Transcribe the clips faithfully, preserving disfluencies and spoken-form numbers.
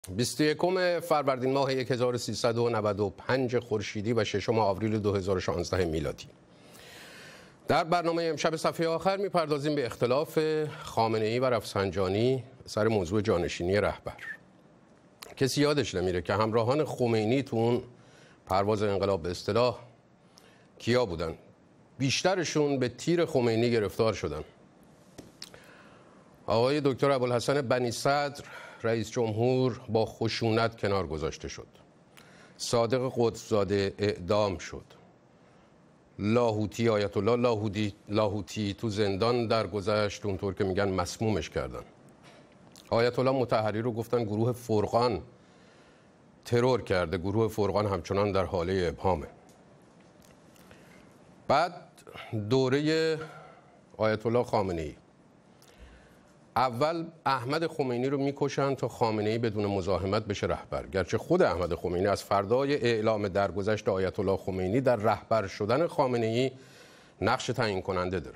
بیست و یکم فروردین ماه هزار و سیصد و نود و پنج خورشیدی و ششم آوریل دو هزار و شانزده میلادی. در برنامه امشب صفحه آخر میپردازیم به اختلاف خامنه‌ای و رفسنجانی سر موضوع جانشینی رهبر. کسی یادش نمیره که همراهان خمینی تو اون پرواز انقلاب به اصطلاح کیا بودن؟ بیشترشون به تیر خمینی گرفتار شدن. آقای دکتر ابوالحسن بنی صدر رئیس جمهور با خشونت کنار گذاشته شد. صادق قطب‌زاده اعدام شد. لاهوتی آیت الله لاهوتی لاهوتی تو زندان درگذشت، اونطور که میگن مسمومش کردن. آیت الله مطهری رو گفتن گروه فرقان ترور کرده. گروه فرقان همچنان در حاله ابهامه. بعد دوره آیت الله خامنه‌ای، اول احمد خمینی رو میکشن تا خامنه‌ای بدون مزاحمت بشه رهبر، گرچه خود احمد خمینی از فردای اعلام درگذشت آیت الله خمینی در رهبر شدن خامنه‌ای نقش تعیین کننده داره.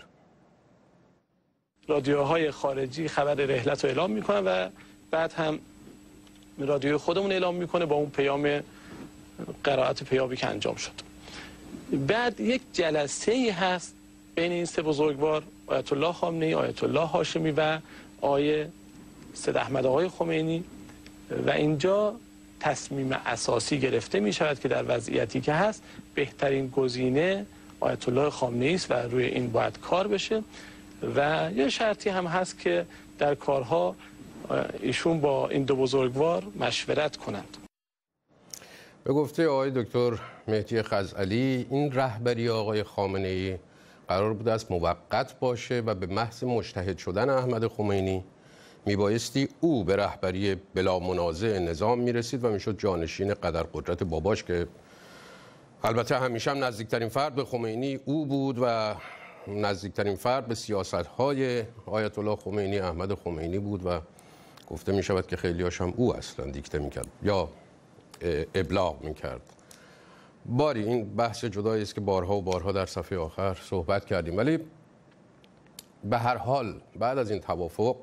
رادیوهای خارجی خبر رحلت رو اعلام میکنن و بعد هم رادیو خودمون اعلام میکنه با اون پیام قرائت پیامی که انجام شد. بعد یک جلسه ای هست بین این سه بزرگوار، آیت الله خامنه‌ای، آیت الله هاشمی و آقای سید احمد آقای خمینی، و اینجا تصمیم اساسی گرفته می شود که در وضعیتی که هست بهترین گزینه آیت الله خامنه‌ای است و روی این باید کار بشه. و یه شرطی هم هست که در کارها ایشون با این دو بزرگوار مشورت کنند. به گفته آقای دکتر مهدی خزعلی، این رهبری آقای خامنه‌ای قرار بود است موقت باشه و به محض مجتهد شدن احمد خمینی میبایستی او به رهبری بلا منازع نظام میرسید و میشد جانشین قدر قدرت باباش، که البته همیشه هم نزدیکترین فرد به خمینی او بود و نزدیکترین فرد به سیاست‌های آیت الله خمینی احمد خمینی بود و گفته میشود که خیلیاش هم او اصلا دیکته میکرد یا ابلاغ میکرد. باری این بحث جدایی است که بارها و بارها در صفحه آخر صحبت کردیم، ولی به هر حال بعد از این توافق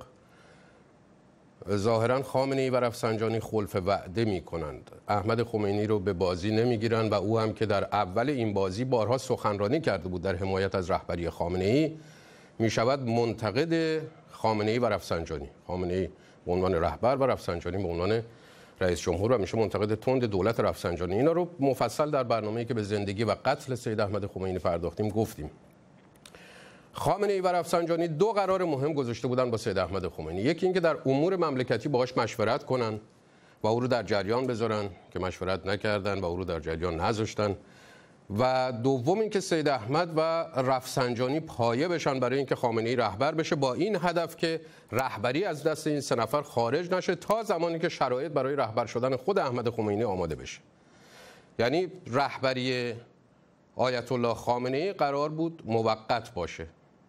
ظاهرا خامنه‌ای و رفسنجانی خلف وعده می کنند. احمد خمینی رو به بازی نمی گیرند و او هم که در اول این بازی بارها سخنرانی کرده بود در حمایت از رهبری خامنه‌ای، می شود منتقد خامنه‌ای و رفسنجانی. خامنه‌ای به عنوان رهبر و رفسنجانی به عنوان رئیس جمهور و میشه منتقد تند دولت رفسنجانی. اینا رو مفصل در برنامه‌ای که به زندگی و قتل سید احمد خمینی پرداختیم گفتیم. خامنه‌ای و رفسنجانی دو قرار مهم گذاشته بودن با سید احمد خمینی. یکی اینکه در امور مملکتی باهاش مشورت کنن و او رو در جریان بذارن، که مشورت نکردن و او رو در جریان نذاشتن. و دوم اینکه سید احمد و رفسنجانی پایه بشن برای اینکه خامنه‌ای رهبر بشه، با این هدف که رهبری از دست این سه نفر خارج نشه تا زمانی که شرایط برای رهبر شدن خود احمد خمینی آماده بشه. یعنی رهبری آیت الله خامنه‌ای قرار بود موقت باشه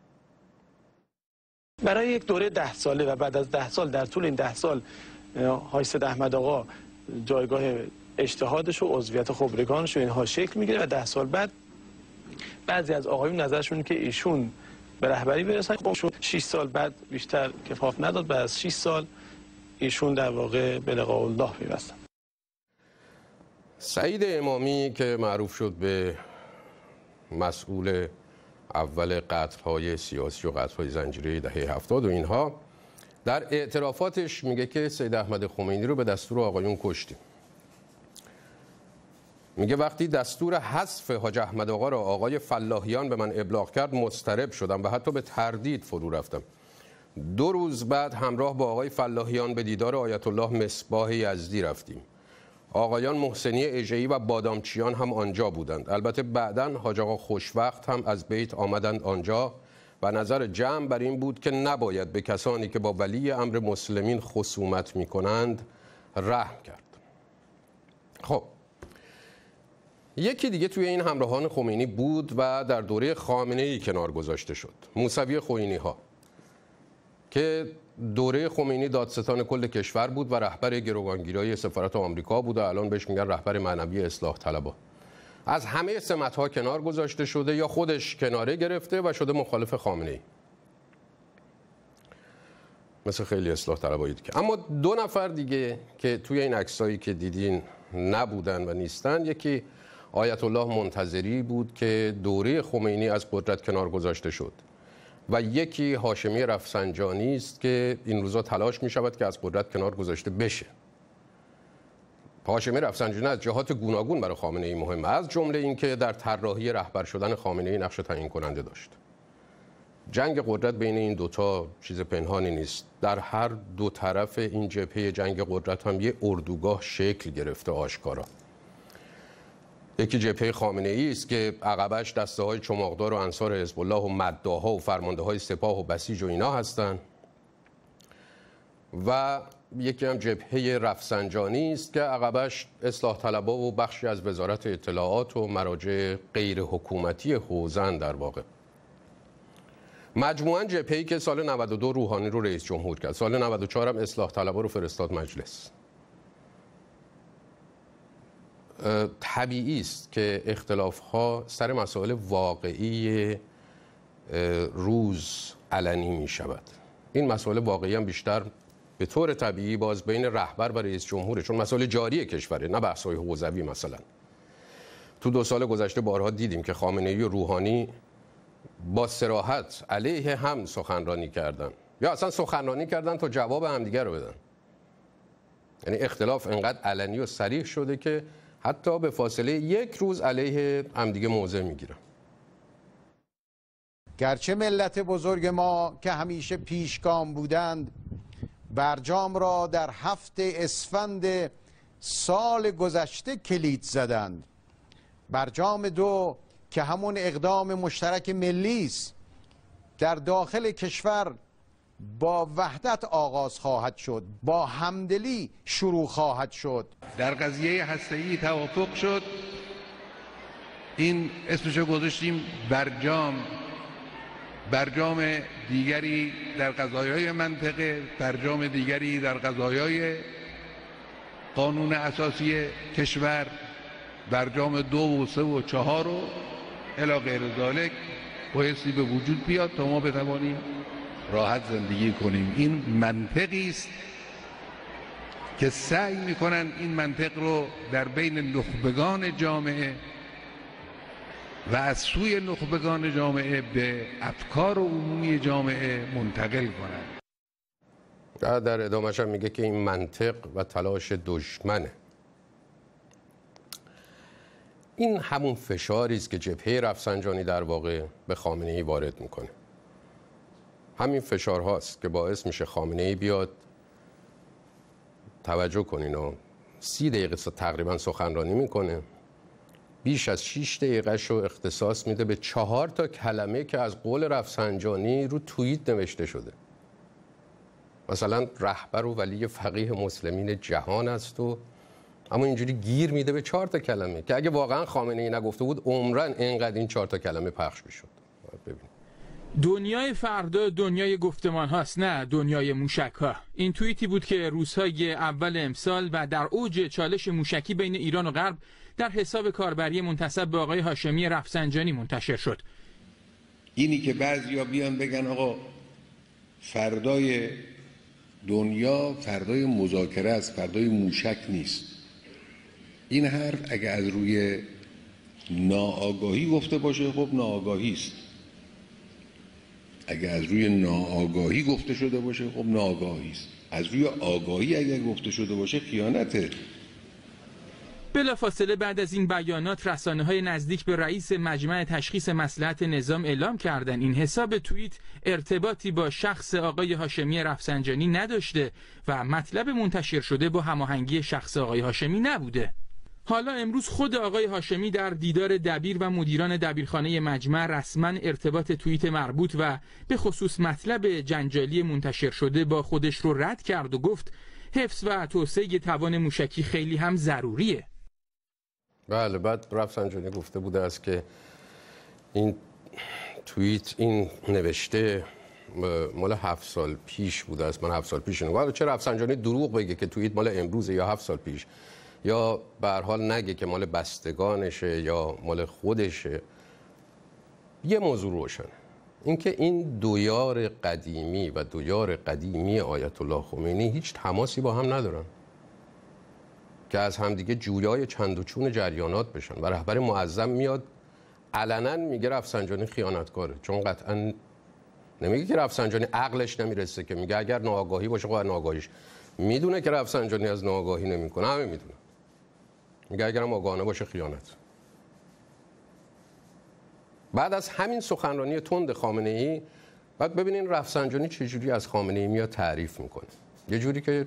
برای یک دوره ده ساله و بعد از ده سال، در طول این ده سال های سید احمد آقا جایگاه اجتهادش و عضویت خبرگانش و اینها شکل میگیره و ده سال بعد بعضی از آقایون نظرشون که ایشون به رهبری برسن، خب شش سال بعد بیشتر کفاف نداد و از شش سال ایشون در واقع به لقاء الله پیوستن. سعید امامی که معروف شد به مسئول اول قتل‌های سیاسی و قتل‌های زنجیره دهه هفتاد و اینها، در اعترافاتش میگه که سید احمد خمینی رو به دستور آقایون کشتیم. میگه وقتی دستور حذف حاج احمد آقا را آقای فلاحیان به من ابلاغ کرد مضطرب شدم و حتی به تردید فرو رفتم. دو روز بعد همراه با آقای فلاحیان به دیدار آیت الله مصباح یزدی رفتیم. آقایان محسنی اژه‌ای و بادامچیان هم آنجا بودند. البته بعداً حاج آقا خوشوقت هم از بیت آمدند آنجا و نظر جمع بر این بود که نباید به کسانی که با ولی امر مسلمین خصومت می کنند رحم کرد. خب یکی دیگه توی این همراهان خمینی بود و در دوره خامنه‌ای کنار گذاشته شد، موسوی خوئینی ها، که دوره خمینی دادستان کل کشور بود و رهبر گروگانگیری سفارت آمریکا بود و الان بهش میگن رهبر معنوی اصلاح طلبها. از همه سمت‌ها کنار گذاشته شده یا خودش کناره گرفته و شده مخالف خامنه‌ای. مثل خیلی اصلاح طلبایی دیگه. اما دو نفر دیگه که توی این عکسایی که دیدین نبودن و نیستن، یکی آیت الله منتظری بود که دوره خمینی از قدرت کنار گذاشته شد و یکی هاشمی رفسنجانی است که این روزا تلاش می شود که از قدرت کنار گذاشته بشه. هاشمی رفسنجانی از جهات گوناگون برای خامنه‌ای مهمه، از جمله اینکه در طراحی رهبر شدن خامنه‌ای نقش تعیین کننده داشت. جنگ قدرت بین این دوتا چیز پنهانی نیست. در هر دو طرف این جبهه جنگ قدرت هم یه اردوگاه شکل گرفته آشکارا. یکی جبهه خامنه‌ای است که عقبش دسته‌های چماقدار و انصار حزب الله و مداح‌ها و فرمانده‌های سپاه و بسیج و اینا هستن، و یکی هم جبهه رفسنجانی است که عقبش اصلاح طلبها و بخشی از وزارت اطلاعات و مراجع غیر حکومتی حوزن در واقع. مجموعاً جبهه‌ای که سال نود و دو روحانی رو رئیس جمهور کرد، سال نود و چهار هم اصلاح طلبها رو فرستاد مجلس. طبیعی است که اختلاف‌ها سر مسائل واقعی روز علنی می شود. این مسائل واقعی هم بیشتر به طور طبیعی باز بین رهبر و رئیس جمهوره، چون مسائل جاری کشوره، نه بحث‌های حوزوی. مثلا تو دو سال گذشته بارها دیدیم که خامنه‌ای و روحانی با صراحت علیه هم سخنرانی کردن یا اصلا سخنرانی کردن تا جواب همدیگر رو بدن. یعنی اختلاف انقدر علنی و صریح شده که حتی به فاصله یک روز علیه همدیگه موضع میگیرن. گرچه ملت بزرگ ما که همیشه پیشگام بودند برجام را در هفته اسفند سال گذشته کلید زدند، برجام دو که همون اقدام مشترک ملی است در داخل کشور با وحدت آغاز خواهد شد، با همدلی شروع خواهد شد. در قضیه هسته‌ای توافق شد، این اسمشو گذاشتیم برجام. برجام دیگری در قضایای منطقه، برجام دیگری در قضایای قانون اساسی کشور، برجام دو و سه و چهار و الی غیر ذالک بایستی به وجود بیاد تا ما بتوانیم راحت زندگی کنیم. این منطقی است که سعی میکنن این منطق رو در بین نخبگان جامعه و از سوی نخبگان جامعه به افکار عمومی جامعه منتقل کنند. در ادامهش هم میگه که این منطق و تلاش دشمنه. این همون فشاری است که جبهه رفسنجانی در واقع به خامنه‌ای وارد میکنه. همین فشار هاست که باعث میشه خامنه‌ای بیاد، توجه کنین و سی دقیقه تقریبا سخنرانی میکنه، بیش از شش دقیقه‌ش رو اختصاص میده به چهار تا کلمه که از قول رفسنجانی رو توییت نوشته شده. مثلا رهبر و ولی فقیه مسلمین جهان است و اما اینجوری گیر میده به چهار تا کلمه که اگه واقعا خامنه‌ای نگفته بود عمرن اینقدر این چهار تا کلمه پخش میشد. ببینید، دنیای فردا دنیای گفتمان هاست، نه دنیای موشک ها. این توییتی بود که روزهای اول امسال و در اوج چالش موشکی بین ایران و غرب در حساب کاربری منتسب به آقای هاشمی رفسنجانی منتشر شد. اینی که بعضیا بیان بگن آقا فردای دنیا فردای مذاکره است، فردای موشک نیست، این حرف اگه از روی ناآگاهی گفته باشه خب ناآگاهی است، اگه از روی ناآگاهی گفته شده باشه خب ناآگاهی است، از روی آگاهی اگه گفته شده باشه خیانته. بلافاصله بعد از این بیانات رسانه‌های نزدیک به رئیس مجمع تشخیص مصلحت نظام اعلام کردند این حساب توییت ارتباطی با شخص آقای هاشمی رفسنجانی نداشته و مطلب منتشر شده با هماهنگی شخص آقای هاشمی نبوده. حالا امروز خود آقای هاشمی در دیدار دبیر و مدیران دبیرخانه مجمع رسما ارتباط توییت مربوط و به خصوص مطلب جنجالی منتشر شده با خودش رو رد کرد و گفت حفظ و توسعه توان موشکی خیلی هم ضروریه. بله، بعد رفسنجانی گفته بوده است که این توییت، این نوشته مال هفت سال پیش بوده است. من هفت سال پیش نگاه چه رفسنجانی دروغ بگه که توییت مال امروزه یا هفت سال پیش، یا به هر حال نگه که مال بستگانشه یا مال خودشه. یه موضوع روشنه، اینکه این دویار قدیمی و دویار قدیمی آیت الله خمینی هیچ تماسی با هم ندارن که از همدیگه جویای چند و چون جریانات بشن و رهبر معظم میاد علنا میگه رفسنجانی خیانتکاره، چون قطعا نمیگه که رفسنجانی عقلش نمیرسه، که میگه اگر ناآگاهی باشه خب ناآگاهیش، میدونه که رفسنجانی از ناآگاهی نمیکنه، همه میدونه، میگه اگرم آگاهانه باشه خیانت. بعد از همین سخنرانی تند خامنه‌ای بعد ببینین رفسنجانی چجوری از خامنه‌ای میاد تعریف میکنه، یه جوری که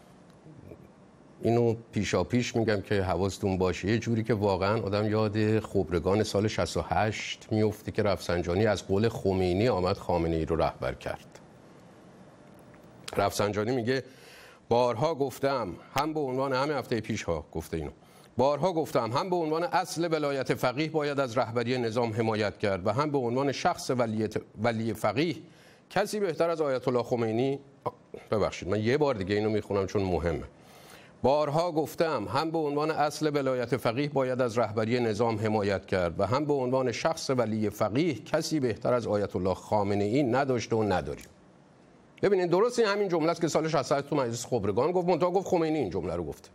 اینو پیشا پیش میگم که حواستون باشه، یه جوری که واقعا آدم یاد خبرگان سال شصت و هشت میفته که رفسنجانی از قول خمینی آمد خامنه‌ای رو رهبر کرد. رفسنجانی میگه بارها گفتم، هم به عنوان همه هفته پیش ها گفته اینو، بارها گفتم هم به عنوان اصل ولایت فقیه باید از رهبری نظام حمایت کرد و هم به عنوان شخص ولی ولی فقیه کسی بهتر از آیت الله خمینی. ببخشید من یه بار دیگه اینو میخونم چون مهمه. بارها گفتم هم به عنوان اصل ولایت فقیه باید از رهبری نظام حمایت کرد و هم به عنوان شخص ولی فقیه کسی بهتر از آیت الله خامنه‌ای نداشته و نداریم. ببینید درست این همین جمله است که سال شصت و هشت تو مجلس خبرگان گفت، منتها گفت خمینی این جمله رو گفته.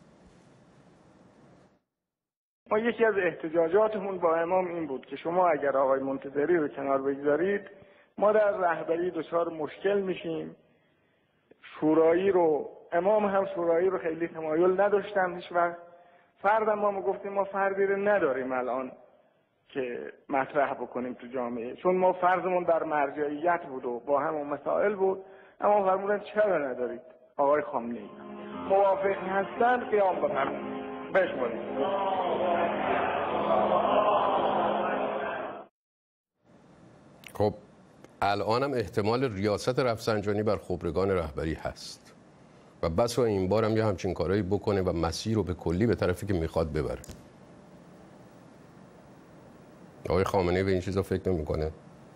ما یکی از احتجاجاتمون با امام این بود که شما اگر آقای منتظری رو کنار بگذارید ما در رهبری دچار مشکل میشیم. شورایی رو امام هم شورایی رو خیلی تمایل نداشتن هیچ وقت. فرد ما ما گفتیم ما فردی رو نداریم الان که مطرح بکنیم تو جامعه، چون ما فرضمون در مرجعیت بود و با همون مسائل بود. اما فرمودن چرا ندارید؟ آقای خامنه‌ای موافق هستن قیام بفرمایید بشمارید. خب الانم احتمال ریاست رفسنجانی بر خبرگان رهبری هست و بس و این بارم یه همچین کارهایی بکنه و مسیر رو به کلی به طرفی که میخواد ببره. آقای خامنه‌ای به این چیزا فکر نمی‌کنه.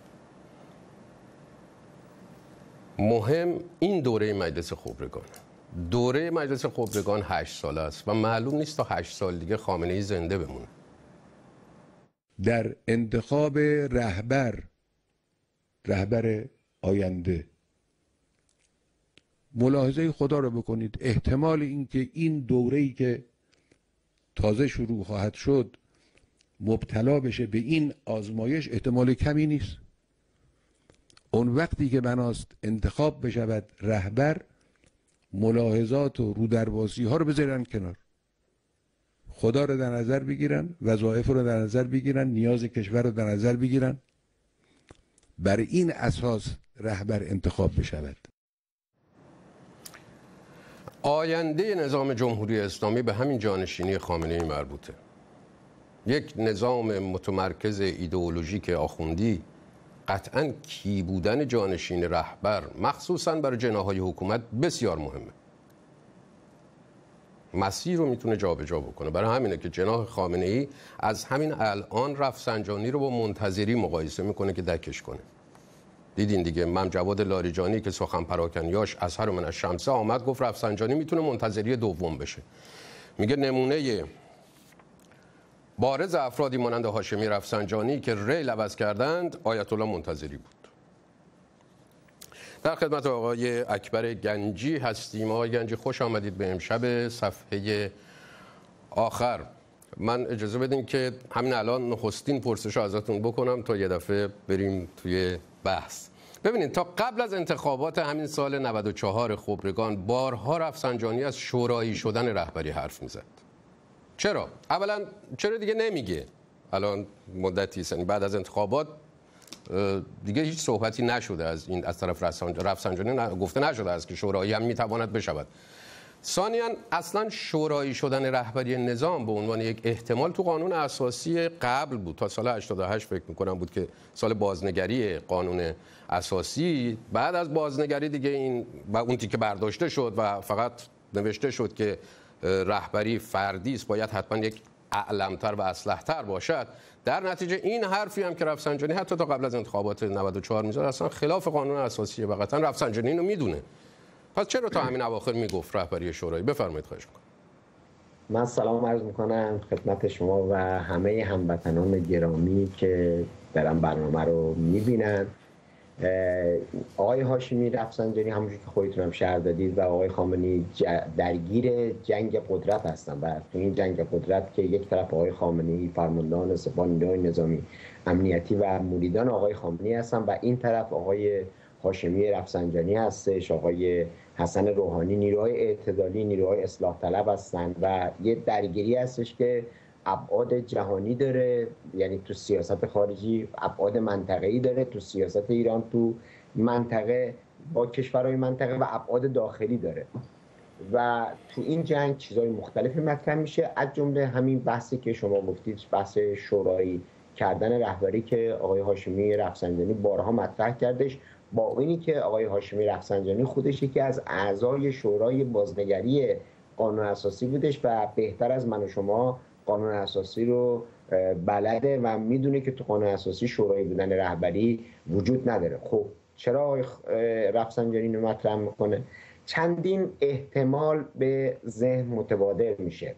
مهم این دوره مجلس خبرگان. دوره مجلس خبرگان هشت ساله است و معلوم نیست تا هشت سال دیگه خامنه‌ای زنده بمونه. در انتخاب رهبر رهبر آینده ملاحظه خدا رو بکنید. احتمال اینکه این دوره‌ای که تازه شروع خواهد شد مبتلا بشه به این آزمایش احتمال کمی نیست. اون وقتی که بناست انتخاب بشود رهبر، ملاحظات و رودربازی ها رو بذارن کنار، خدا رو در نظر بگیرن، وظایف رو در نظر بگیرن، نیاز کشور رو در نظر بگیرن، بر این اساس رهبر انتخاب بشود. آینده نظام جمهوری اسلامی به همین جانشینی خامنه‌ای مربوطه. یک نظام متمرکز ایدئولوژیک آخوندی قطعاً کی بودن جانشین رهبر مخصوصاً برای جناح‌های حکومت بسیار مهمه. مسیر رو میتونه جابجا بکنه. برای همینه که جناح خامنه‌ای از همین الان رفسنجانی رو با منتظری مقایسه میکنه که دکش کنه. دیدین دیگه، مم جواد لاریجانی که سخن پراکنیاش اظهر من الشمس آمد گفت رفسنجانی میتونه منتظری دوم بشه. میگه نمونه بارز افرادی مانند هاشمی رفسنجانی که ریل عوض کردند آیت الله منتظری بود. در خدمت آقای اکبر گنجی هستیم. آقای گنجی خوش آمدید به امشب صفحه آخر. من اجازه بدین که همین الان نخستین پرسش ازتون بکنم تا یه دفعه بریم توی بحث. ببینید تا قبل از انتخابات همین سال نود و چهار خبرگان بارها رفسنجانی از شورایی شدن رهبری حرف میزد. چرا؟ اولا چرا دیگه نمیگه؟ الان مدتی است، بعد از انتخابات دیگه هیچ صحبتی نشده از این از طرف رفسنجانی، گفته نشده است که شورایی هم میتواند بشود. ثانیاً اصلا شورایی شدن رهبری نظام به عنوان یک احتمال تو قانون اساسی قبل بود، تا سال هشتاد و هشت فکر میکنم بود که سال بازنگری قانون اساسی. بعد از بازنگری دیگه این و اون تیکه برداشته شد و فقط نوشته شد که رهبری فردی است، باید حتما یک اعلمتر و اصلحتر باشد. در نتیجه این حرفی هم که رفسنجانی حتی تا قبل از انتخابات نود و چهار میذاره اصلا خلاف قانون اساسیه و قطعا رفسنجانی اینو میدونه. پس چرا تا همین اواخر میگفت رهبری شورایی؟ بفرمایید خواهش می‌کنم. من سلام عرض میکنم خدمت شما و همه هموطنان گرامی که دارن برنامه رو میبینن. آقای هاشمی رفسنجانی همونجور که خودتون هم شرح دادید و آقای خامنه‌ای درگیر جنگ قدرت هستن و تو این جنگ قدرت که یک طرف آقای خامنه‌ای فرماندهان سپاه نیروهای نظامی امنیتی و مریدان آقای خامنه‌ای هستن و این طرف آقای هاشمی رفسنجانی هستش، آقای حسن روحانی، نیروهای اعتدالی، نیروهای اصلاح طلب هستن و یه درگیری هستش که ابعاد جهانی داره، یعنی تو سیاست خارجی ابعاد منطقه‌ای داره، تو سیاست ایران تو منطقه با کشورهای منطقه و ابعاد داخلی داره و تو این جنگ چیزهای مختلفی مطرح میشه، از جمله همین بحثی که شما گفتید، بحث شورایی کردن رهبری که آقای هاشمی رفسنجانی بارها مطرح کردش، با اینی که آقای هاشمی رفسنجانی خودش یکی از اعضای شورای بازنگری قانون اساسی بودش و بهتر از من و شما قانون اساسی رو بلده و میدونه که تو قانون اساسی شورای بودن رهبری وجود نداره. خب چرا آقای رفسنجانی رو مطرح میکنه؟ چندین احتمال به ذهن متبادر میشه.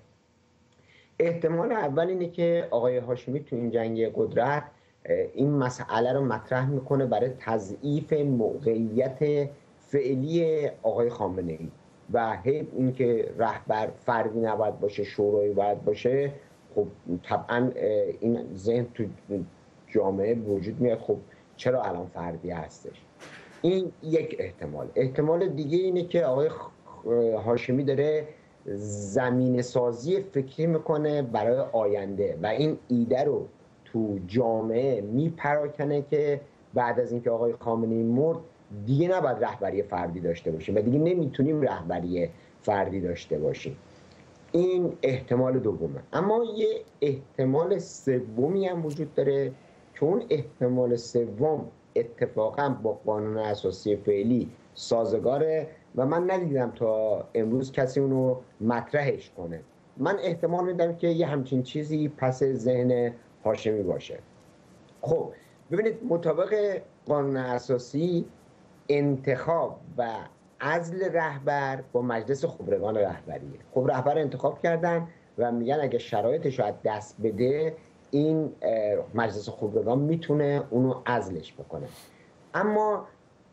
احتمال اول اینه که آقای هاشمی تو این جنگ قدرت این مسئله رو مطرح میکنه برای تضعیف موقعیت فعلی آقای خامنه‌ای و هی این که رهبر فردی نباید باشه، شورایی باید باشه. خب طبعا این ذهن تو جامعه وجود میاد، خب چرا الان فردی هستش؟ این یک احتمال. احتمال دیگه اینه که آقای هاشمی داره زمین سازی فکری میکنه برای آینده و این ایده رو تو جامعه میپراکنه که بعد از اینکه آقای خامنه‌ای مرد دیگه نباید رهبری فردی داشته باشیم و دیگه نمیتونیم رهبری فردی داشته باشیم. این احتمال دومه. اما یه احتمال سومی هم وجود داره که اون احتمال سوم اتفاقا با قانون اساسی فعلی سازگاره و من ندیدم تا امروز کسی اونو مطرحش کنه. من احتمال میدم که یه همچین چیزی پس ذهن هاشمی باشه. خب ببینید، مطابق قانون اساسی انتخاب و عزل رهبر با مجلس خبرگان رهبریه. خب رهبر انتخاب کردن و میگن اگه شرایطش رو از دست بده این مجلس خبرگان میتونه اونو عزلش بکنه. اما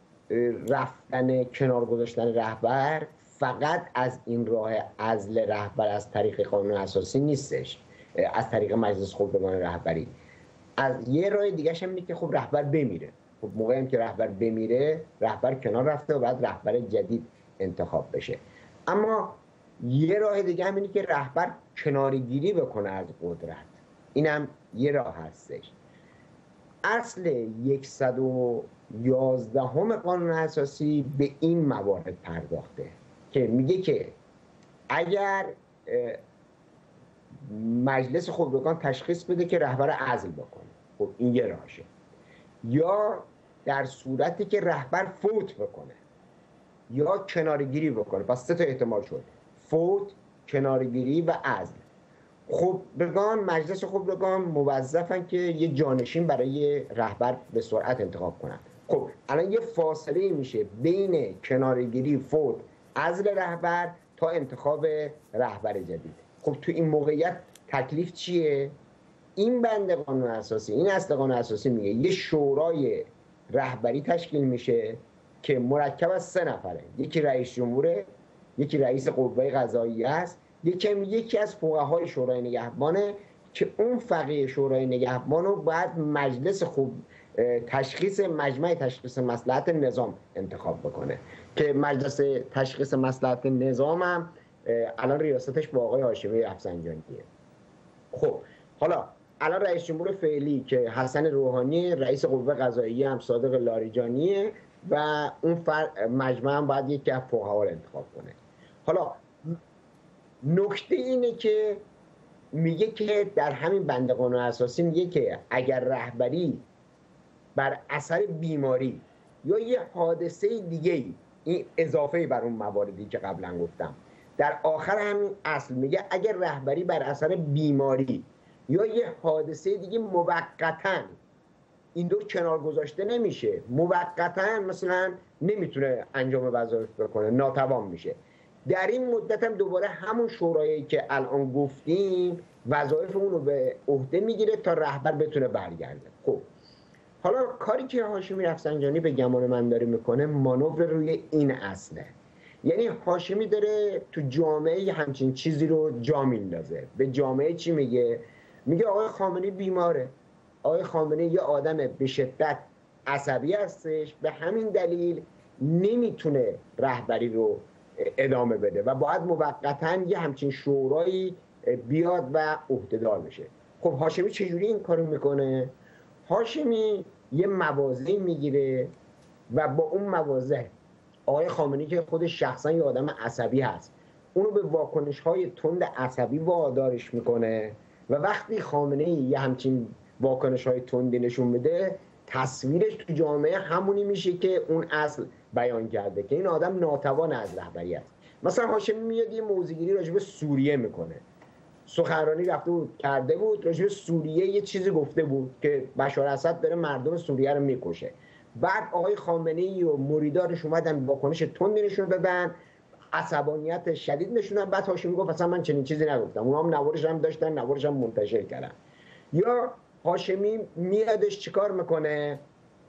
رفتن کنار گذاشتن رهبر فقط از این راه عزل رهبر از طریق قانون اساسی نیستش، از طریق مجلس خبرگان رهبری. از یه راه دیگه هم اینه که خب رهبر بمیره. خب موقعی که رهبر بمیره رهبر کنار رفته و بعد رهبر جدید انتخاب بشه. اما یه راه دیگه هم اینه که رهبر کنارگیری بکنه از قدرت. اینم یه راه هستش. اصل صد و یازده قانون اساسی به این موارد پرداخته که میگه که اگر مجلس خبرگان تشخیص بده که رهبر عزل بکنه، خب این یه راهشه. یا در صورتی که رهبر فوت بکنه یا کنارگیری بکنه. پس سه تا احتمال شد: فوت، کنارگیری و عزل. خب بگان مجلس خبرگان موظفن که یه جانشین برای رهبر به سرعت انتخاب کنن. خب الان یه فاصله میشه بین کنارگیری، فوت، عزل رهبر تا انتخاب رهبر جدید. خب تو این موقعیت تکلیف چیه؟ این بند قانون اساسی، این اصل قانون اساسی میگه یه شورای رهبری تشکیل میشه که مرکب از سه نفره. یکی رئیس جمهوره، یکی رئیس قوه قضاییه است، یکی یکی از فقهای شورای نگهبانه که اون فقیه شورای نگهبان رو باید مجلس خوب تشخیص مجمع تشخیص مصلحت نظام انتخاب بکنه که مجلس تشخیص مصلحت نظام هم الان ریاستش با آقای هاشمی رفسنجانیه. خب حالا الان رئیس جمهور فعلی که حسن روحانی، رئیس قوه قضاییه هم صادق لاریجانیه و اون مجمع هم باید یکی از فقها رو انتخاب کنه. حالا نکته اینه که میگه که در همین بند قانون اساسی میگه که اگر رهبری بر اثر بیماری یا یه حادثه دیگه، این اضافه بر اون مواردی که قبلا گفتم، در آخر همین اصل میگه اگر رهبری بر اثر بیماری یا یه حادثه دیگه موقتاً این دو کنار گذاشته نمیشه، موقتاً مثلا نمیتونه انجام وظایف بکنه، ناتوان میشه، در این مدت هم دوباره همون شورایی که الان گفتیم وظایف اون رو به عهده میگیره تا رهبر بتونه برگرده. خب حالا کاری که هاشمی رفسنجانی به گمان من داره میکنه مانور روی این اصله، یعنی هاشمی داره تو جامعه همچین چیزی رو جا میندازه. به جامعه چی میگه؟ میگه آقای خامنه‌ای بیماره، آقای خامنه‌ای یه آدم به شدت عصبی هستش، به همین دلیل نمیتونه رهبری رو ادامه بده و باید موقتاً یه همچین شورایی بیاد و عهدهدار بشه. خب هاشمی چجوری این کارو میکنه؟ هاشمی یه مواضعی میگیره و با اون مواضع آقای خامنه‌ای که خودش شخصا یه آدم عصبی هست اونو به واکنش‌های تند عصبی وادارش میکنه و وقتی خامنه‌ای یه همچین واکنش‌های تندی نشون میده تصویرش تو جامعه همونی میشه که اون اصل بیان کرده که این آدم ناتوان از رهبری است. مثلا هاشمی میاد یه موضوعگیری راجع به سوریه میکنه، سخنرانی رفته بود کرده بود راجع به سوریه یه چیزی گفته بود که بشار اسد داره مردم سوریه رو میکشه، بعد آقای خامنه‌ای و مریدارش اومدن واکنش تندی نشون دادن، عصبانیت شدید نشوندن، بعد هاشمی گفت اصلا من چنین چیزی نگفتم، اونا هم نوارش هم داشتن نوارش هم منتشر کردن. یا هاشمی میادش چیکار میکنه؟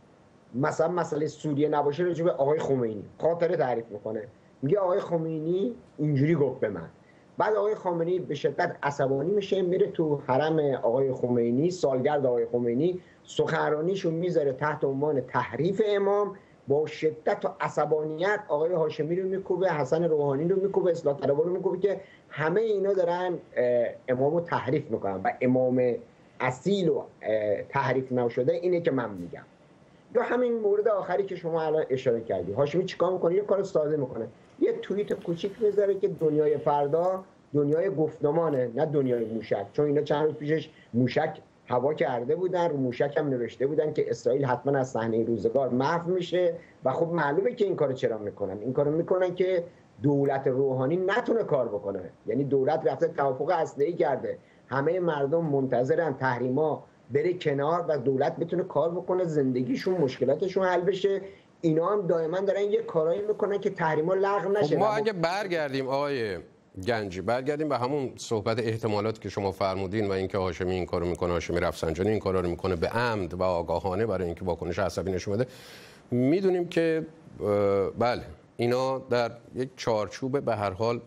مثلا مسئله سوریه نباشه راجع به آقای خمینی خاطره تعریف میکنه، میگه آقای خمینی اینجوری گفت به من. بعد آقای خامنه‌ای به شدت عصبانی میشه، میره تو حرم آقای خمینی، سالگرد آقای خمینی، سخنرانیشو میذاره تحت عنوان تحریف امام، با شدت و عصبانیت آقای هاشمی رو میکوبه، حسن روحانی رو میکوبه، اصلاح طلبها رو میکوبه که همه اینا دارن امامو تحریف میکنن و امام اصیل و تحریف نشده اینه که من میگم. یا همین مورد آخری که شما الان اشاره کردی، هاشمی چیکار میکنه؟ یه کار ساده میکنه، یه توییت کوچیک میذاره که دنیای فردا دنیای گفتمانه نه دنیای موشک، چون اینا چند روز پیشش موشک هوا کرده بودن، رو موشک هم نوشته بودن که اسرائیل حتما از صحنه روزگار محو میشه و خب معلومه که این کارو چرا میکنن. این کارو میکنن که دولت روحانی نتونه کار بکنه، یعنی دولت رفته توافق اسلحه‌ای کرده، همه مردم منتظرن تحریما بره کنار و دولت بتونه کار بکنه، زندگیشون مشکلاتشون حل بشه. اینا هم دائما دارن یه کارایی میکنن که تحریما لغو نشه. خب ما اگه برگردیم آقای گنجی، برگردیم به همون صحبت احتمالات که شما فرمودین و اینکه هاشمی این کارو میکنه، هاشمی رفسنجانی این کارا رو میکنه به عمد و آگاهانه برای اینکه واکنش عصبی نشون بده، میدونیم که بله اینا در یک چارچوب به هر حال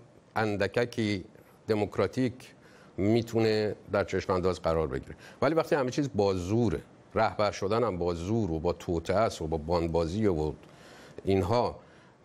اندککی دموکراتیک میتونه در چشم انداز قرار بگیره، ولی وقتی همه چیز با زوره، رهبر شدن هم با زور و با توطئه است و با باندبازی و اینها،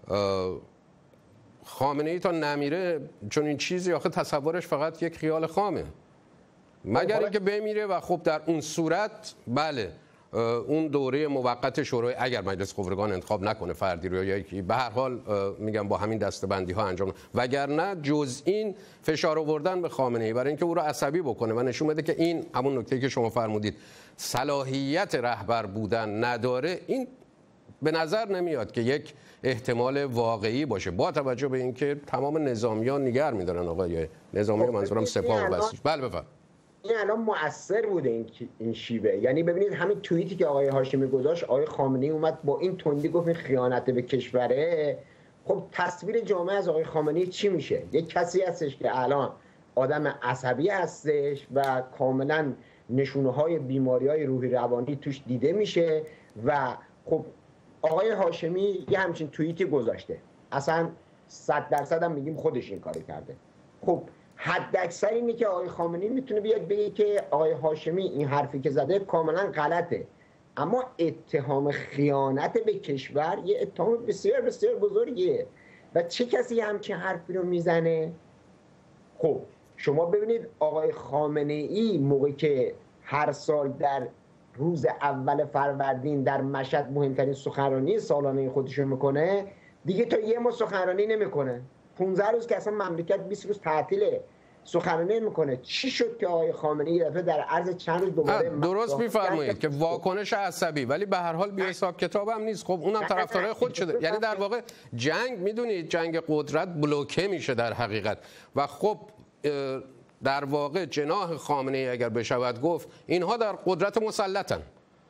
خامنه‌ای تا نمیره چون این چیزی آخه تصورش فقط یک خیال خامه، مگر اینکه بمیره و خب در اون صورت بله اون دوره موقت شورای اگر مجلس خبرگان انتخاب نکنه فردی رو یا یکی، به هر حال میگم با همین دسته‌بندی ها انجام، وگرنه جز این فشار آوردن به خامنه‌ای برای اینکه او رو عصبی بکنه و نشون بده که این همون نکته که شما فرمودید صلاحیت رهبر بودن نداره، این به نظر نمیاد که یک احتمال واقعی باشه، با توجه به اینکه تمام نظامیان نگر می‌دارن آقای نظامی، منظورم سپاه و بسیج. بله بفرمایید. این الان مؤثر بوده این این شیوه، یعنی ببینید همین توییتی که آقای هاشمی گذاشت، آقای خامنه‌ای اومد با این تندی گفت این خیانت به کشوره. خب تصویر جامعه از آقای خامنه‌ای چی میشه؟ یک کسی هستش که الان آدم عصبی هستش و کاملا نشونه‌های بیماری‌های روحی روانی توش دیده میشه و خب آقای هاشمی یه همچین توییتی گذاشته، اصلا صد درصد هم میگیم خودش این کارو کرده. خب حد اکثر اینه که آقای خامنه‌ای میتونه بیاد بگه که آقای هاشمی این حرفی که زده کاملا غلطه، اما اتهام خیانت به کشور یه اتهام بسیار بسیار بزرگیه و چه کسی همچین حرفی رو میزنه؟ خب شما ببینید آقای خامنه‌ای موقعی که هر سال در روز اول فروردین در مشهد مهمترین سخنرانی سالانه خودش رو میکنه، دیگه تا یه ماه سخنرانی نمیکنه، پانزده روز که اصلا مملکت بیست روز تعطیله سخنرانی میکنه. چی شد که آقای خامنه‌ای دفعه در عرض چند روز دوباره درست میفرمایید که واکنش عصبی، ولی به هر حال بی حساب کتاب هم نیست، خب اونم طرفدارای خود شده، یعنی در واقع جنگ میدونید جنگ قدرت بلوکه میشه در حقیقت و خب در واقع جناح خامنه‌ای اگر بشود گفت اینها در قدرت مسلطن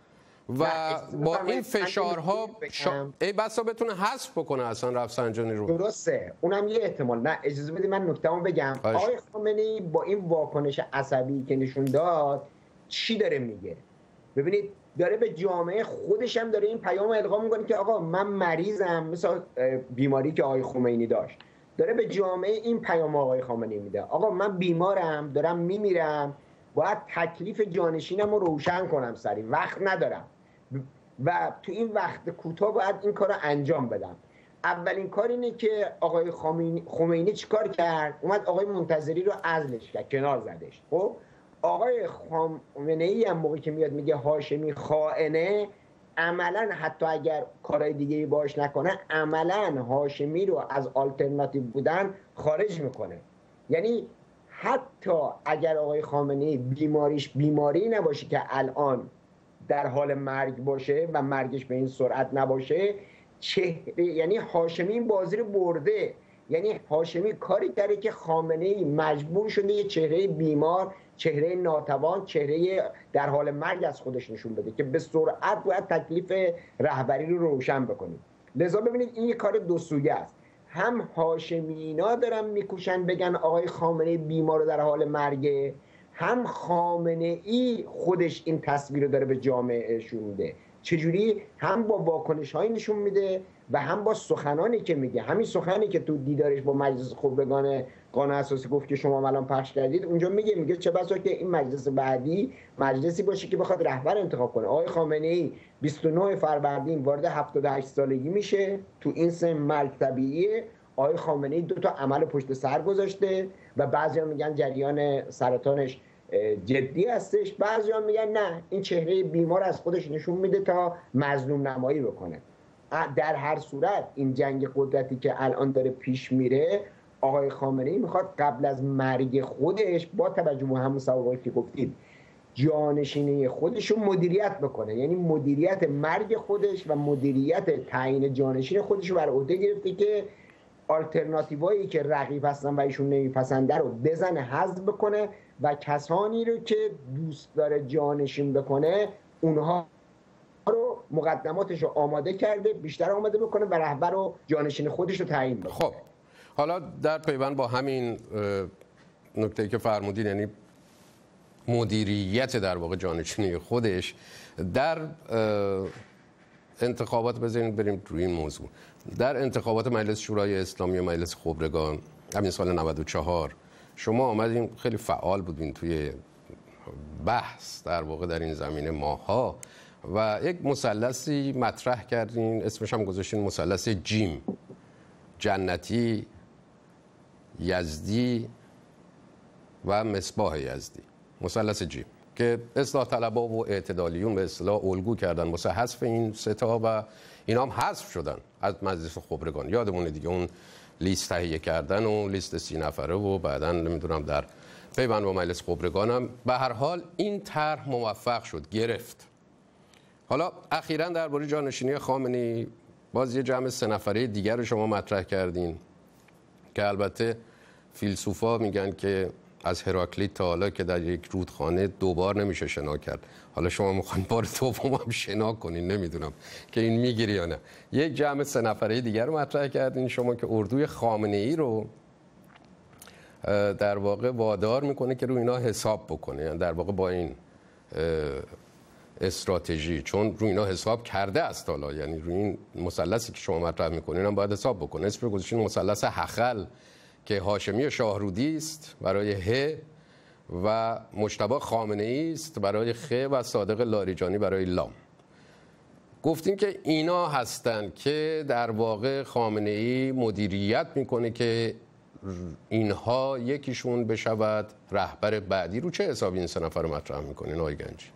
و با این فشارها شا... ای بسا بتونه حذف بکنه اصلا رفسنجانی رو. درسته، اونم یه احتمال. نه اجازه بدید من نکته‌مو بگم. آقای خامنه‌ای با این واکنش عصبی که نشون داد چی داره میگه؟ ببینید داره به جامعه خودش هم داره این پیام القا میکنه که آقا من مریضم، مثلا بیماری که آقای خمینی داشت. داره به جامعه این پیام آقای خامنه‌ای میده، آقا من بیمارم، دارم میمیرم، باید تکلیف جانشینم رو روشن کنم، سریع وقت ندارم و تو این وقت کوتاه باید این کار رو انجام بدم. اولین کار اینه که آقای خمینی, خمینی چیکار کرد؟ اومد آقای منتظری رو عزلش کرد، کنار زدش. خب آقای خامنه‌ای هم موقعی که میاد میگه هاشمی خائنه، عملا حتی اگر کارهای دیگه باش نکنه، عملا هاشمی رو از آلترناتیو بودن خارج میکنه. یعنی حتی اگر آقای خامنه‌ای بیماریش بیماری نباشه که الان در حال مرگ باشه و مرگش به این سرعت نباشه، چهره، یعنی هاشمی این بازی رو برده. یعنی هاشمی کاری کرده که خامنه‌ای مجبور شده یه چهره بیمار، چهره ناتوان، چهره در حال مرگ از خودش نشون بده که به سرعت باید تکلیف رهبری رو روشن بکنیم. لذا ببینید این یه کار دو سویه است. هم هاشمینا دارن میکوشن بگن آقای خامنه‌ای بیمار در حال مرگه، هم خامنه‌ای خودش این تصویر رو داره به جامعه نشون میده. چجوری؟ هم با واکنش‌های نشون میده و هم با سخنانی که میگه. همین سخنی که تو دیدارش با مجلس خبرگان قانون اساسی گفت که شما الان پخش کردید، اونجا میگه میگه چه بسا که این مجلس بعدی مجلسی باشه که بخواد رهبر انتخاب کنه. آقای خامنه‌ای بیست و نه فروردین وارد هفتاد و هشت سالگی میشه، تو این سن مرگ طبیعیه. آقای خامنه‌ای دو تا عمل پشت سر گذاشته و بعضیا میگن جریان سرطانش جدی هستش، بعضیا میگن نه این چهره بیمار از خودش نشون میده تا مظلوم نمایی بکنه. در هر صورت این جنگ قدرتی که الان داره پیش میره، آقای خامنه‌ای میخواد قبل از مرگ خودش با توجه به همون سوابقی که گفتید جانشینی خودش رو مدیریت بکنه. یعنی مدیریت مرگ خودش و مدیریت تعیین جانشین خودش رو بر عهده گرفته که آلترناتیوایی که رقیب هستن و ایشون نمیپسنده رو بزنه، حذف بکنه و کسانی رو که دوست داره جانشین بکنه اونها رو مقدماتش رو آماده کرده، بیشتر آماده بکنه و رهبر رو جانشین خودش رو تعیین بکنه. خب حالا در پیوند با همین نکته‌ای که فرمودین، یعنی مدیریت در واقع جانشینی خودش در انتخابات، بذارید بریم روی این موضوع. در انتخابات مجلس شورای اسلامی و مجلس خبرگان همین سال نود و چهار شما آمدین خیلی فعال بودین توی بحث در واقع در این زمینه ماها و یک مثلثی مطرح کردین، اسمش هم گذاشتین مثلث جیم: جنتی، یزدی و مصباح یزدی. مثلث جیم که اصلاح طلبها و اعتدالیون به اصطلاح الگو کردن واسه حذف این سه تا و اینا هم حذف شدن از مجلس خبرگان. یادمونه دیگه اون لیست تهیه کردن و لیست سی نفره و بعداً نمیدونم در پیوند با مجلس خبرگان هم به هر حال این طرح موفق شد، گرفت. حالا اخیراً درباره جانشینی خامنه‌ای باز یه جمع سه نفره دیگر رو شما مطرح کردین که البته فیلسوفا میگن که از هراکلیت تا حالا که در یک رودخانه دوبار نمیشه شنا کرد، حالا شما میخواین بار دوم هم شنا کنین، نمیدونم که این میگیری یا نه. یک جمع سه نفره دیگر رو مطرح کردین شما که اردوی خامنه‌ای رو در واقع وادار میکنه که رو اینا حساب بکنه، یعنی در واقع با این استراتژی، چون رو اینا حساب کرده است حالا، یعنی رو این مثلثی که شما مطرح میکنین هم باید حساب بکنه. اسم رو گذاشتین مثلث هخل که هاشمی شاهرودی است برای ه و مجتبی خامنه‌ای است برای خ و صادق لاریجانی برای لام. گفتیم که اینا هستن که در واقع خامنه‌ای مدیریت میکنه که اینها یکیشون بشود رهبر بعدی. رو چه حسابی این سه نفر رو مطرح میکنین آقای گنجی؟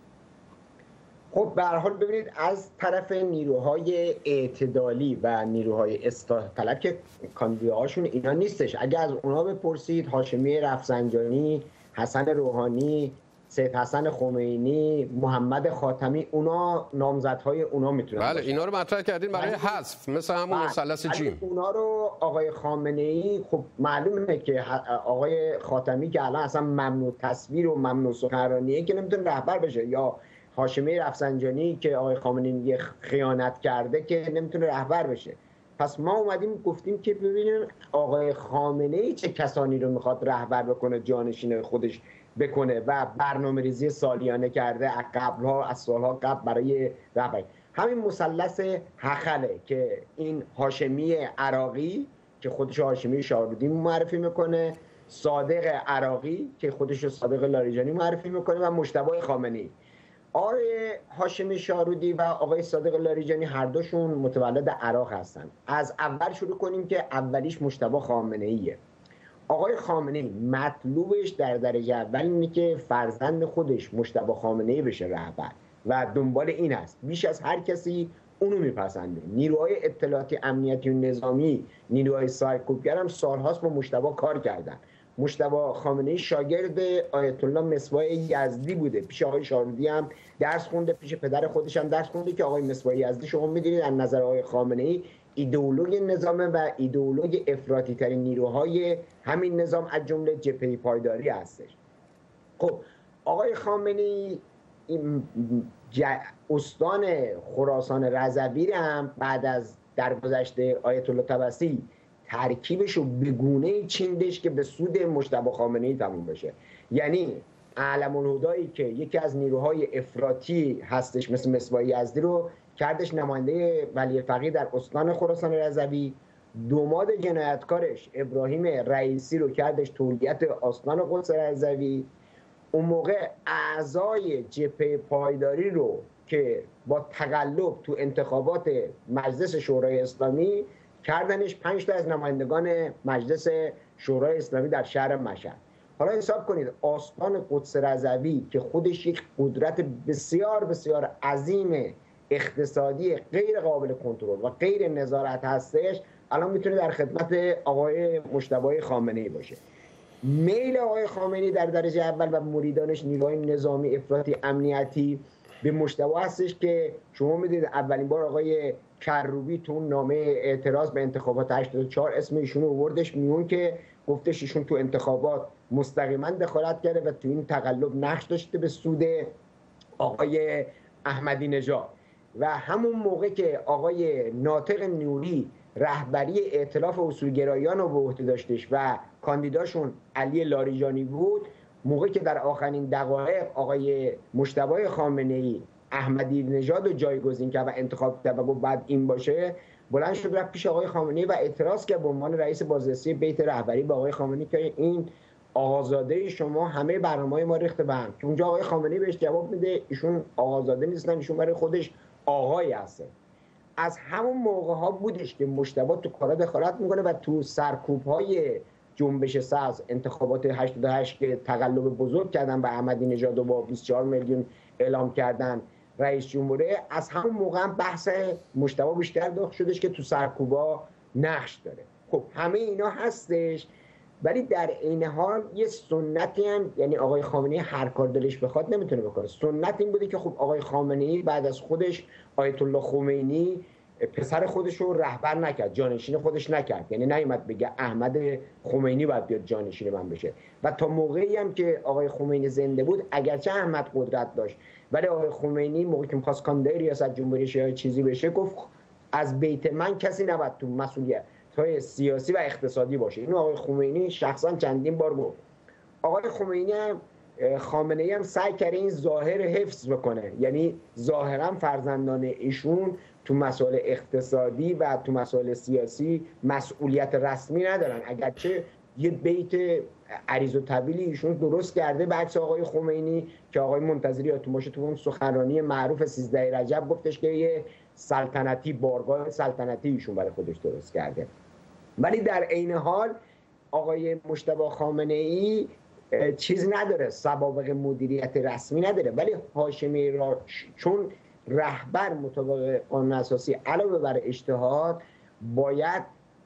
خب به هر حال ببینید از طرف نیروهای اعتدالی و نیروهای اصلاح طلب که کاندیداهاشون اینا نیستش. اگر از اونا بپرسید، هاشمی رفسنجانی، حسن روحانی، سید حسن خمینی، محمد خاتمی، اونا نامزدهای اونا میتونن بله باشن. اینا رو مطرح کردین برای حذف، مثل همون مثلث جیم. اونا رو آقای خامنه‌ای خب معلومه که آقای خاتمی که الان اصلا ممنوع تصویر و ممنوع سخنرانیه که نمیتونه رهبر بشه، یا هاشمی رفسنجانی که آقای خامنه‌ای میگه خیانت کرده که نمیتونه رهبر بشه. پس ما اومدیم گفتیم که ببینیم آقای خامنه‌ای چه کسانی رو میخواد رهبر بکنه، جانشین خودش بکنه و برنامه‌ریزی سالیانه کرده از قبلها از سالها قبل برای رهبری. همین مثلث هخله که این هاشمی عراقی که خودش هاشمی شاهرودی معرفی میکنه، صادق عراقی که خودش صادق لاریجانی معرفی میکنه و مجتبی خامنه‌ای. آقای هاشمی شاهرودی و آقای صادق لاریجانی هر دوشون متولد عراق هستن. از اول شروع کنیم که اولیش مجتبی خامنه‌ایه. آقای خامنه‌ای مطلوبش در درجه اول اینه که فرزند خودش مجتبی خامنه‌ای بشه رهبر و دنبال این است. بیش از هر کسی اونو میپسنده. نیروهای اطلاعاتی امنیتی و نظامی، نیروهای سرکوبگر هم سالهاست با مجتبی کار کردن. مجتبی خامنه‌ای شاگرد آیت الله مصباح یزدی بوده، پیش آقای شاهرودی هم درس خونده، پیش پدر خودش هم درس خونده که آقای مصباح یزدی شما می‌دونید از نظر آقای خامنه‌ای ایدئولوژی نظام و ایدئولوژی افراطی ترین نیروهای همین نظام از جمله جبهه پایداری هستش. خب آقای خامنه‌ای استان خراسان رضوی هم بعد از درگذشت آیت الله طبسی ترکیبش رو به گونه‌ای چیندش که به سود مجتبی خامنه‌ای تموم بشه. یعنی علم الهدایی که یکی از نیروهای افراطی هستش مثل مصباح یزدی رو کردش نماینده ولی فقیه در استان خراسان رضوی، دوماد جنایتکارش ابراهیم رئیسی رو کردش تولیت استان قدس رضوی. اون موقع اعضای جبهه پایداری رو که با تقلب تو انتخابات مجلس شورای اسلامی کردنش پنج تا از نمایندگان مجلس شورای اسلامی در شهر مشهد. حالا حساب کنید آستان قدس رضوی که خودش یک قدرت بسیار بسیار عظیم اقتصادی غیر قابل کنترل و غیر نظارت هستش، الان میتونه در خدمت آقای مجتبی خامنه‌ای باشه. میل آقای خامنه‌ای در درجه اول و مریدانش نیروهای نظامی افراطی امنیتی به مجتبی هستش که شما میدید اولین بار آقای کروبی تو نامه اعتراض به انتخابات هشتاد و چهار اسم ایشون رو آوردش میون که گفتش ایشون تو انتخابات مستقیما دخالت کرده و تو این تقلب نقش داشته به سود آقای احمدی نژاد. و همون موقع که آقای ناطق نوری رهبری ائتلاف اصولگرایان رو به عهده داشتش و کاندیداشون علی لاریجانی بود، موقعی که در آخرین دقایق آقای مجتبی خامنه‌ای احمدی نژاد رو جایگزین کرد و انتخاب کرد و گفت بعد این باشه، بلند شد رفت پیش آقای خامنه‌ای و اعتراض کرد به عنوان رئیس بازرسی بیت رهبری به آقای خامنه‌ای که این آقازاده شما همه برنامه‌های ما ریخته به هم. که اونجا آقای خامنه‌ای بهش جواب میده ایشون آقازاده نیستن، ایشون برای خودش آقای هستن. از همون موقع ها بودش که مجتبی تو کارا دخالت میکنه و تو سرکوب های جنبش سبز انتخابات هشتاد و هشت که تقلب بزرگ کردن به احمدی نژاد و با بیست و چهار میلیون اعلام کردن رئیس جمهوری، از همون موقع هم بحث مجتبی بیشتر داغ شدش که تو سرکوبا نقش داره. خب همه اینا هستش، ولی در عین حال یه سنتی هم، یعنی آقای خامنه‌ای هر کار دلش بخواد نمیتونه بکنه. سنت این بوده که خب آقای خامنه‌ای بعد از خودش آیت الله خمینی پسر خودش رو رهبر نکرد، جانشین خودش نکرد، یعنی نیومد بگه احمد خمینی باید بیاد جانشین من بشه. و تا موقعی هم که آقای خمینی زنده بود اگرچه احمد قدرت داشت، ولی آقای خمینی موقعی که می‌خواست کاندیدای ریاست جمهوری یا چیزی بشه گفت از بیت من کسی نباید تو مسئولیت های سیاسی و اقتصادی باشه. اینو آقای خمینی شخصا چندین بار گفت. آقای خمینی هم خامنه‌ای هم سعی کرده این ظاهر حفظ بکنه، یعنی ظاهرا فرزندان ایشون تو مسائل اقتصادی و تو مسائل سیاسی مسئولیت رسمی ندارن، اگرچه یه بیت عریض و طویلی ایشون درست کرده به عکس آقای خمینی که آقای منتظری یادتون باشه تو اون سخنرانی معروف سیزده رجب گفتش که یه سلطنتی بارگاه سلطنتی ایشون برای خودش درست کرده. ولی در عین حال آقای مجتبی خامنه‌ای چیز نداره، سوابق مدیریت رسمی نداره، ولی هاشمی را چون رهبر مطابق قانون اساسی علاوه بر اجتهاد باید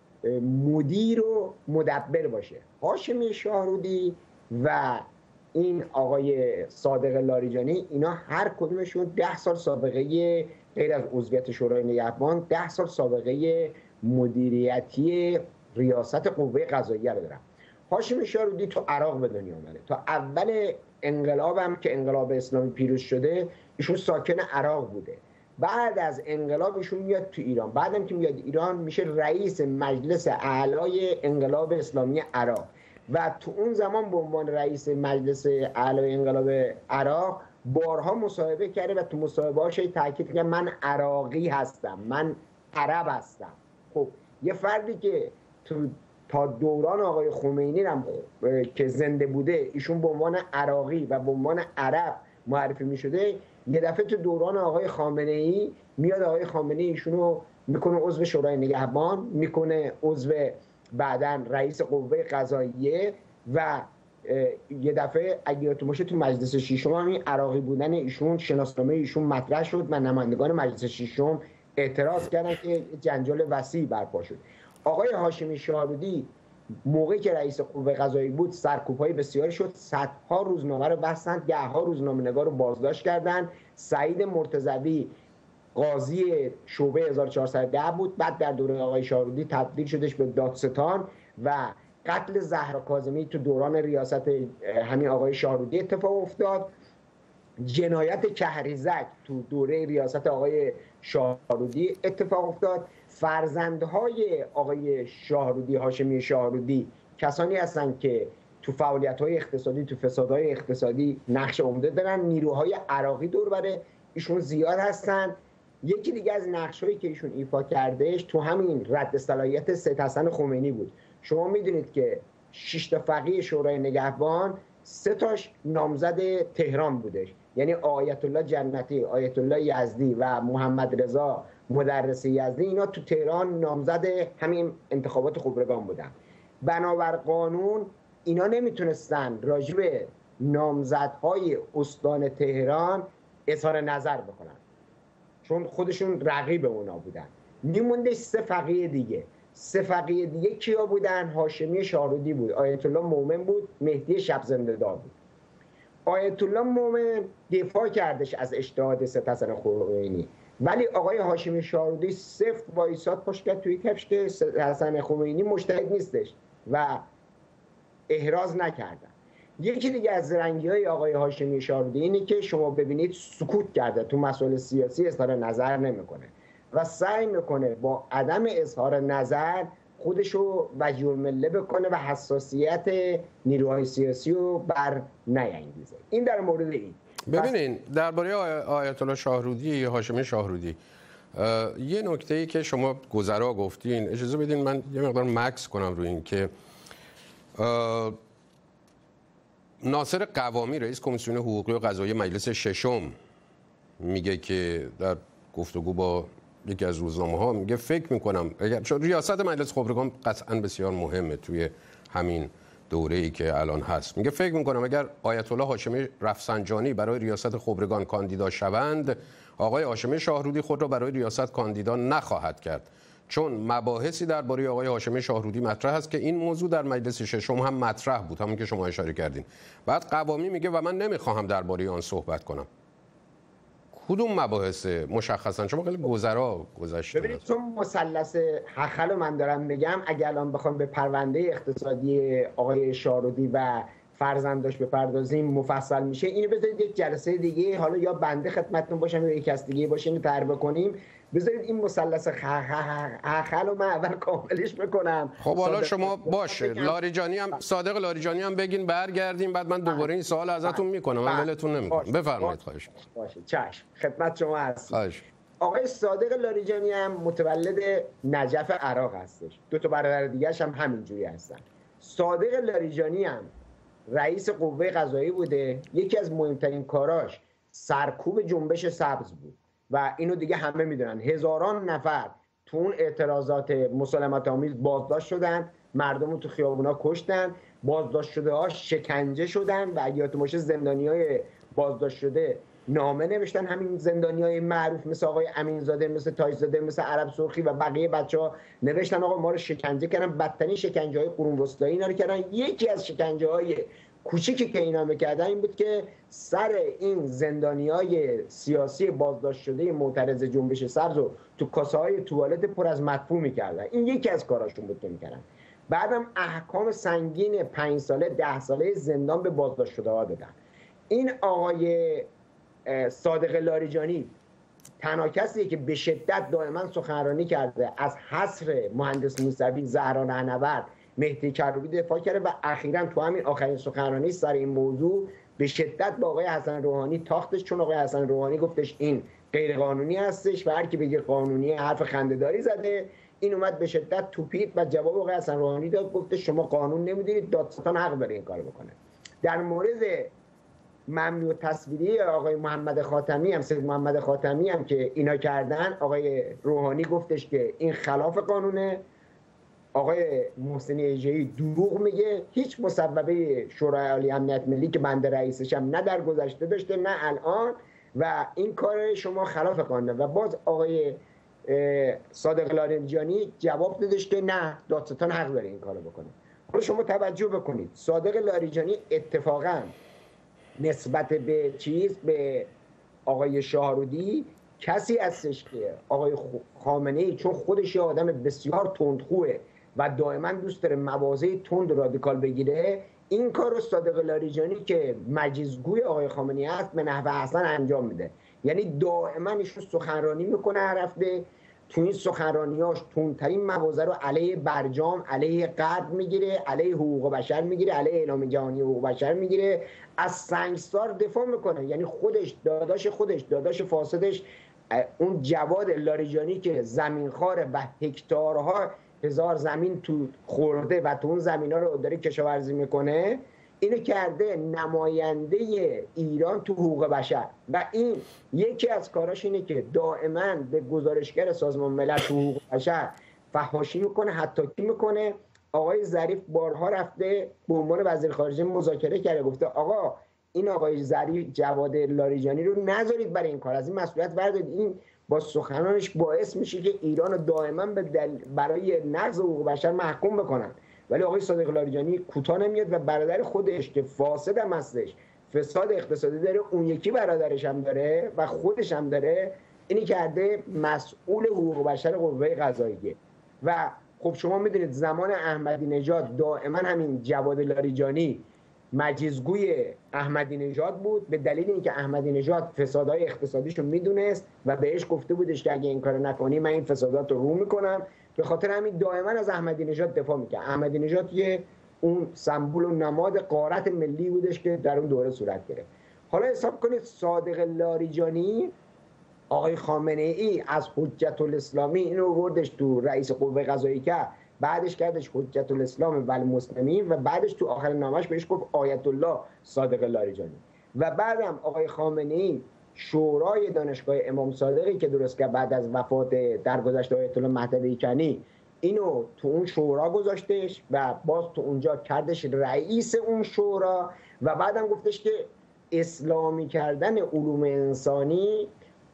مدیر و مدبر باشه. هاشمی شاهرودی و این آقای صادق لاریجانی اینا هر کدومشون ده سال سابقه غیر از عضویت شورای نگهبان ده سال سابقه مدیریتی ریاست قوه قضاییه رو دارن. هاشمی شارودی تو عراق به دنیا اومده. تا اول انقلاب هم که انقلاب اسلامی پیروز شده ایشون ساکن عراق بوده. بعد از انقلاب ایشون میاد تو ایران. بعدم که میاد ایران میشه رئیس مجلس اعلای انقلاب اسلامی عراق و تو اون زمان به عنوان رئیس مجلس اعلای انقلاب عراق بارها مصاحبه کرده و تو مصاحبه‌هاش تاکید کرده من عراقی هستم، من عرب هستم. خب یه فردی که تو تا دوران آقای خمینی هم که زنده بوده ایشون به عنوان عراقی و به عنوان عرب معرفی می شده، یه دفعه تو دوران آقای خامنه ای میاد آقای خامنه ای ایشونو میکنه عضو شورای نگهبان، میکنه عضو بعداً رئیس قوه قضاییه و یه دفعه اگه یادتون باشه تو مجلس ششم هم این عراقی بودن ایشون شناسنامه ایشون مطرح شد و نمایندگان مجلس ششم اعتراض کردن که جنجال وسیع برپا شد. آقای هاشمی شاهرودی موقعی که رئیس قوه قضاییه بود سرکوب‌های بسیاری شد، صدها روزنامه رو بستن، ده‌ها روزنامه‌نگار رو بازداشت کردن. سعید مرتضوی قاضی شعبه هزار و چهارصد و ده بود، بعد در دوره آقای شاهرودی تبدیل شدش به دادستان و قتل زهرا کاظمی تو دوران ریاست همین آقای شاهرودی اتفاق افتاد. جنایت کهریزک تو دوره ریاست آقای شاهرودی اتفاق افتاد. فرزندهای آقای شاهرودی، هاشمی شاهرودی، کسانی هستند که تو فعالیت‌های اقتصادی، تو فسادهای اقتصادی نقش عمده دارن. نیروهای عراقی دور بر ایشون زیاد هستن. یکی دیگه از نقش‌هایی که ایشون ایفا کردهش تو همین رد صلاحیت سید حسن خمینی بود. شما میدونید که شش تا فقیه شورای نگهبان سه تاش نامزد تهران بودش، یعنی آیت الله جنتی، آیت الله یزدی و محمد رضا مدرس یزدی، اینا تو تهران نامزد همین انتخابات خبرگان بودن. بنابر قانون اینا نمیتونستن راجع به نامزدهای استان تهران اظهار نظر بکنن چون خودشون رقیب اونا بودن. میمونده سه فقیه دیگه. سه فقیه دیگه کیا بودن؟ هاشمی شاهرودی بود، آیت الله مومن بود، مهدی شب زنده‌دار بود. آیت الله مومن دفاع کردش از اجتهاد سید حسن خمینی، ولی آقای هاشمی شاهرودی صفر وایساد پشت کرد توی کفش که سید حسن خمینی مجتهد نیستش و احراز نکردن. یکی دیگه از زرنگی‌های آقای هاشمی شاهرودی اینه که شما ببینید سکوت کرده، تو مسائل سیاسی اظهار نظر نمیکنه و سعی میکنه با عدم اظهار نظر خودشو وجیه المله بکنه و حساسیت نیروهای سیاسی رو بر نینگیزه. این در مورد این. ببینین درباره آیت الله شاهرودی یا هاشمی شاهرودی یه نکته‌ای که شما گذرا گفتین، اجازه بدین من یه مقدار مکس کنم روی این که ناصر قوامی رئیس کمیسیون حقوقی و قضایی مجلس ششم میگه که در گفتگو با یکی از روزنامه ها میگه فکر میکنم اگر چون ریاست مجلس خبرگان قطعا بسیار مهمه توی همین دوره‌ای که الان هست، میگه فکر میکنم اگر آیت الله هاشمی رفسنجانی برای ریاست خبرگان کاندیدا شوند، آقای هاشمی شاهرودی خود را برای ریاست کاندیدا نخواهد کرد، چون مباحثی درباره آقای هاشمی شاهرودی مطرح است که این موضوع در مجلس ششم هم مطرح بود، همون که شما اشاره کردین. بعد قوامی میگه و من نمیخواهم درباره آن صحبت کنم. کدوم مباحث مشخصا؟ شما خیلی گذرا گذشته. ببینید چون مثلث هخل رو من دارم میگم، اگر الان بخوام به پرونده اقتصادی آقای شاهرودی و فرزنداش بپردازیم مفصل میشه. اینو بذارید یک جلسه دیگه، حالا یا بنده خدمتتون باشم یا یک کس دیگه باشه، اینو تعریف کنیم. بذارید این مثلث هخل رو من اول کاملش بکنم. خب حالا شما باشه لاریجانی هم صادق لاریجانی هم بگین برگردیم، بعد من دوباره این سوال ازتون میکنم، من ولتون نمیکنم. بفرمایید. خواهش باشه. چشم، خدمت شما هستم. آقای صادق لاریجانی هم متولد نجف عراق هستش. دو تا برادر دیگه‌ش هم همینجوری هستن. صادق لاریجانی هم رئیس قوه قضاییه بوده. یکی از مهمترین کاراش سرکوب جنبش سبز بود و اینو دیگه همه میدونن. هزاران نفر تو اون اعتراضات مسالمت آمیز بازداشت شدن، مردم رو تو خیابونا کشتن، بازداشت شده ها شکنجه شدن و اگه یادتون باشه زندانیای بازداشت شده نامه نوشتن، همین زندانیای معروف مثل آقای امینزاده، مثل تاجزاده، مثل عرب سرخی و بقیه بچه‌ها نوشتن آقا ما رو شکنجه کردن، بدترین شکنجه‌های قرون وسطایی اینا رو کردن. یکی از شکنجه‌های کوچیکی که اینا میکردن این بود که سر این زندانیای سیاسی بازداشت شده معترض جنبش سبز رو تو کاسه های توالت پر از مدفوع میکردن. این یکی از کاراشون بود که میکردن. بعدم احکام سنگین پنج ساله ده ساله زندان به بازداشت شده ها دادن. این آقای صادق لاریجانی تنها کسیه که به شدت دائما سخنرانی کرده، از حصر مهندس موسوی، زهرا رهنورد، مهدی کروبی دفاع کرده و اخیراً تو همین آخرین سخنرانی سر این موضوع به شدت با آقای حسن روحانی تاختش، چون آقای حسن روحانی گفتش این غیر قانونی هستش و هر کی بگه قانونی حرف خنده‌داری زده. این اومد به شدت توپید و جواب آقای حسن روحانی داد، گفته شما قانون نمیدونید، دادستان حق داره این کارو بکنه. در مورد ممنوع تصویری آقای محمد خاتمی هم سید محمد خاتمی هم که اینا کردن، آقای روحانی گفتش که این خلاف قانونه. آقای محسن اژه‌ای دروغ میگه، هیچ مسببه شورای عالی امنیت ملی که بنده رئیسش هم نه در گذشته داشته نه الان و این کار شما خلاف قانونه. و باز آقای صادق لاریجانی جواب دادش که نه، دادستان حق داره این کارو بکنه. حالا شما توجه بکنید، صادق لاریجانی اتفاقا نسبت به چیز به آقای شاهرودی کسی هستش که آقای خامنه‌ای چون خودش یه آدم بسیار تندخوه و دائما دوست داره مواضع تند و رادیکال بگیره، این کار رو صادق لاریجانی که مجیزگوی آقای خامنه‌ای هست به نحو احسن انجام میده. یعنی دائما ایشون سخنرانی میکنه هر هفته، تو این سخنرانیاش تندترین مواضع رو علیه برجام، علیه غرب میگیره، علیه حقوق بشر میگیره، علیه اعلام جهانی حقوق بشر میگیره، از سنگسار دفاع میکنه. یعنی خودش داداش خودش داداش فاسدش اون جواد لاریجانی که زمینخواره و هکتارها هزار زمین تو خورده و تو اون زمینا رو داره کشاورزی میکنه، اینو کرده نماینده ایران تو حقوق بشر و این یکی از کاراش اینه که دائما به گزارشگر سازمان ملل تو حقوق بشر فحاشی میکنه، حتی میکنه. آقای ظریف بارها رفته به عنوان وزیر خارجه مذاکره کرده، گفته آقا این آقای ظریف جواد لاریجانی رو نذارید برای این کار، از این مسئولیت بردارید. این با سخنانش باعث میشه که ایران رو دائما برای نقض حقوق بشر محکوم بکنن. ولی آقای صادق لاریجانی کوتاه نمیاد و برادر خودش که فاسد هم هستش، فساد اقتصادی داره، اون یکی برادرش هم داره و خودش هم داره، اینی کرده مسئول حقوق بشر قوه قضاییه. و خب شما میدونید زمان احمدی نژاد دائما همین جواد لاریجانی مجیزگوی احمدی نژاد بود، به دلیل اینکه احمدی نژاد فسادهای اقتصادیشو میدونست و بهش گفته بودش که اگه این کارو نکنی من این فسادات رو رو میکنم. به خاطر همین دائما از احمدی نژاد دفاع میکرد. احمدی نژاد یه اون سمبل و نماد غارت ملی بودش که در اون دوره صورت گرفت. حالا حساب کنید صادق لاریجانی آقای خامنه ای از حجت الاسلامی اینو آوردش تو رئیس قوه قضاییه، کرد بعدش کردش حجت الاسلام و المسلمین و بعدش تو آخر نامش بهش گفت آیت الله صادق لاریجانی. و بعدم آقای خامنه ای شورای دانشگاه امام صادقی که درست کرد بعد از وفات درگذشت آیت الله مهدوی کنی، اینو تو اون شورا گذاشتش و باز تو اونجا کردش رئیس اون شورا و بعدم گفتش که اسلامی کردن علوم انسانی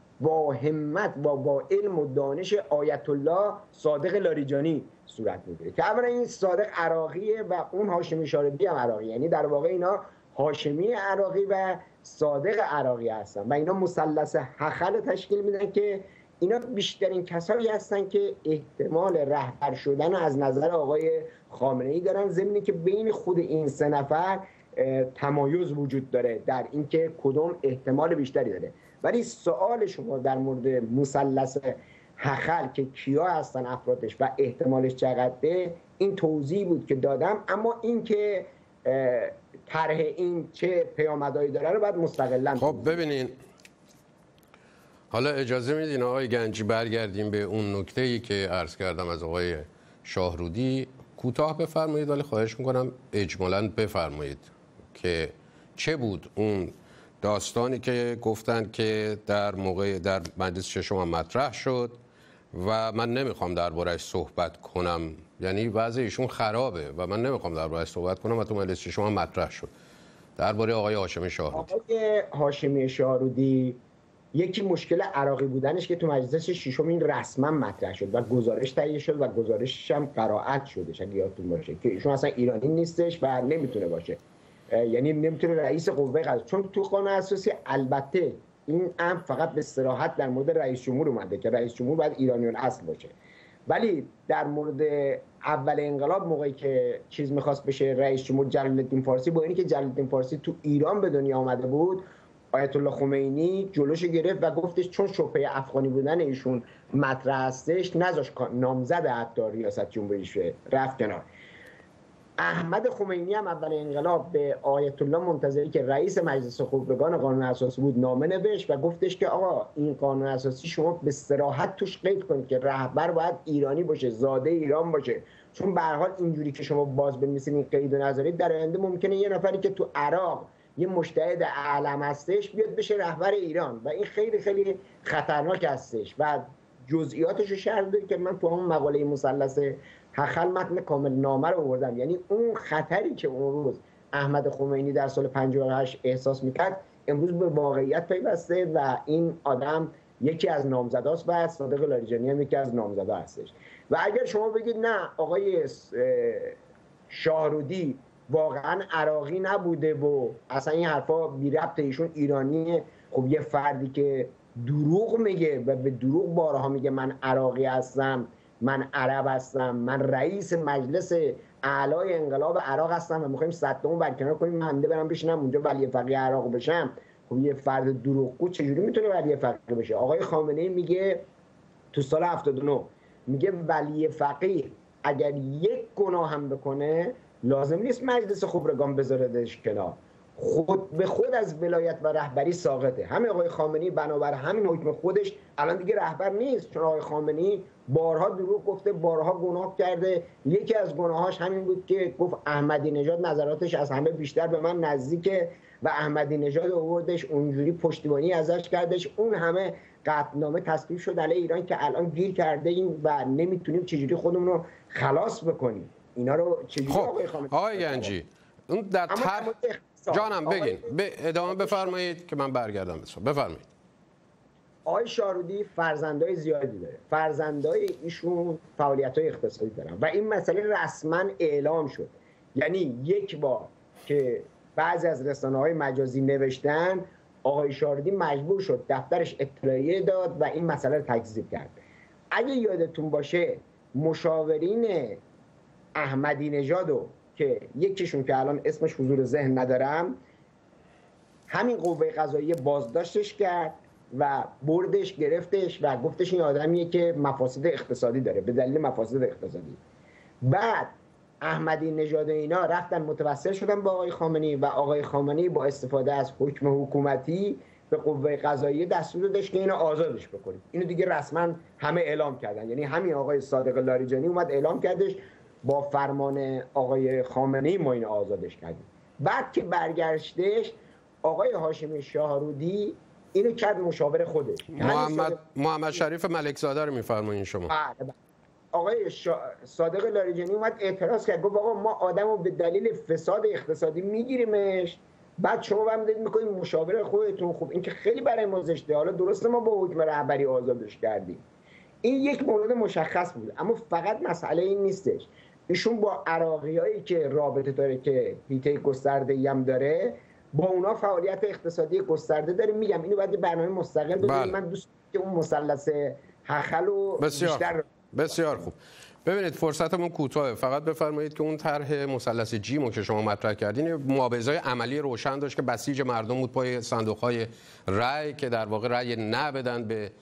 با همت و با علم و دانش آیت الله صادق لاریجانی صورت میگیره که اولا این صادق عراقیه و اون هاشمی شاربی هم عراقی، یعنی در واقع اینا هاشمی عراقی و صادق عراقی هستن و اینا مثلث هخل تشکیل میدن که اینا بیشترین کسایی هستن که احتمال رهبر شدن از نظر آقای خامنه‌ای دارن، ضمن که بین خود این سه نفر تمایز وجود داره در اینکه کدوم احتمال بیشتری داره. ولی سوال شما در مورد مثلث هخل که کیا هستن افرادش و احتمالش چقدره، این توضیح بود که دادم. اما این که طرح این چه پیامدهایی داره رو باید مستقلاً. خب ببینین، حالا اجازه میدین آقای گنجی برگردیم به اون نکته‌ای که عرض کردم از آقای شاهرودی. کوتاه بفرمایید ولی خواهش میکنم اجمالاً بفرمایید که چه بود اون داستانی که گفتند که در موقع در مجلس ششم مطرح شد و من نمیخوام درباره‌اش صحبت کنم، یعنی وضع ایشون خرابه و من نمیخوام درباره‌اش صحبت کنم و تو مجلس ششم مطرح شد. درباره آقای هاشمی شاهرودی. آقای هاشمی شاهرودی یکی مشکل عراقی بودنش که تو مجلس ششم این رسما مطرح شد و گزارش تهیه شد و گزارشش هم قرائت شدش اگه یادتون باشه که ایشون اصلا ایرانی نیستش و نمیتونه باشه، یعنی نمیتونه رئیس قوه قضاییه، چون تو قانون اساسی البته این امر فقط به صراحت در مورد رئیس جمهور اومده که رئیس جمهور باید ایرانی الاصل باشه، ولی در مورد اول انقلاب موقعی که چیز میخواست بشه رئیس جمهور جلال الدین فارسی، با اینی که جلال الدین فارسی تو ایران به دنیا آمده بود، آیت الله خمینی جلوش گرفت و گفتش چون شبهه افغانی بودن ایشون مطرح هستش نذاش نامزد حتی ریاست جمهوری شه، رفت کنار. احمد خمینی هم اول انقلاب به آیت الله منتظری که رئیس مجلس خبرگان قانون اساسی بود نامه نوشت و گفتش که آقا این قانون اساسی شما به صراحت توش قید کنید که رهبر باید ایرانی باشه، زاده ایران باشه، چون به هر حال اینجوری که شما باز بنویسید این قید و نذارید در آینده ممکنه یه نفری که تو عراق یه مجتهد اعلم هستش بیاد بشه رهبر ایران و این خیلی خیلی خطرناک هستش و جزئیاتش رو شرح داد که من تو همون مقاله مثلث هخل متن کامل نامه رو آوردم. یعنی اون خطری که اون روز احمد خمینی در سال پنجاه و هشت احساس میکرد امروز به واقعیت پیوسته و این آدم یکی از نامزداست و صادق لاریجانی هم یکی از نامزدا هستش. و اگر شما بگید نه آقای شاهرودی واقعا عراقی نبوده و اصلا این حرفا بی ربط، ایشون ایرانیه، خب یه فردی که دروغ میگه و به دروغ بارها میگه من عراقی هستم، من عرب هستم، من رئیس مجلس اعلای انقلاب عراق هستم و میخوایم صدامو برکنار کنیم، من همده برم بشینم اونجا ولی فقیه عراق بشم، خب یه فرد دروغگو چجوری میتونه ولی فقیه بشه؟ آقای خامنه‌ای میگه تو سال هفتاد و نه میگه ولی فقیه اگر یک گناه هم بکنه لازم نیست مجلس خبرگان بذاردش کنار، خود به خود از ولایت و رهبری ساقطه. همین آقای خامنه‌ای بنابر همین حکم خودش الان دیگه رهبر نیست، چون آقای خامنه‌ای بارها دروغ گفته، بارها گناه کرده. یکی از گناهاش همین بود که گفت احمدی نژاد نظراتش از همه بیشتر به من نزدیکه و احمدی نژاد آوردش اونجوری پشتیبانی ازش کردش. اون همه قطعنامه تصویب شد علیه ایران که الان گیر کرده ایم و نمیتونیم چجوری خودمون رو خلاص بکنیم. اینا رو چجوری خب آقای خامنه‌ای آقای گنجی اون در طرح جانم بگین به ادامه بفرمایید که من برگردم بفرمایید. آقای شاهرودی فرزندای زیادی داره، فرزندای ایشون فعالیت‌های اقتصادی دارن و این مسئله رسما اعلام شد. یعنی یک بار که بعضی از رسانه‌های مجازی نوشتن آقای شاهرودی مجبور شد دفترش اطلاعیه داد و این مسئله رو تکذیب کرد. اگه یادتون باشه مشاورین احمدی نژادو که یکیشون که الان اسمش حضور ذهن ندارم، همین قوه قضاییه بازداشتش کرد و بردش گرفتش و گفتش این آدمیه که مفاسد اقتصادی داره به دلیل مفاسد اقتصادی. بعد احمدی نژاد اینا رفتن متوسل شدن با آقای خامنه‌ای و آقای خامنه‌ای با استفاده از حکم حکومتی به قوه قضاییه دستور داشت که اینو آزادش بکنید. اینو دیگه رسما همه اعلام کردن. یعنی همین آقای صادق لاریجانی اومد اعلام کردش با فرمان آقای خامنه‌ای ما اینو آزادش کردیم. بعد که برگشتش آقای هاشمی شاهرودی اینو کرد مشاور خودش. محمد محمد شریف ملکزاده رو میفرمایین شما. آقای شا... صادق لاریجانی اومد اعتراض کرد، گفت آقا ما آدمو به دلیل فساد اقتصادی میگیریمش، بعد شما هم دارید میکنید مشاور خودتون. خب این که خیلی برای ما زشته. حالا درسته ما با حکم رهبری آزادش کردیم، این یک مورد مشخص بود، اما فقط مسئله این نیستش. ایشون با عراقیایی که رابطه داره که هیته گسترده‌ای هم داره با اونا فعالیت اقتصادی گسترده داره. میگم اینو بعد برنامه مستقل بذاریم. من دوست دارم که اون مثلث هخل رو بیشتر. بسیار خوب. ببینید فرصتمون کوتاهه، فقط بفرمایید که اون طرح مثلث جیمو که شما مطرح کردین موابزه‌های عملی روشن داشت که بسیج مردم بود پای صندوق‌های رأی که در واقع رأی نه بدن به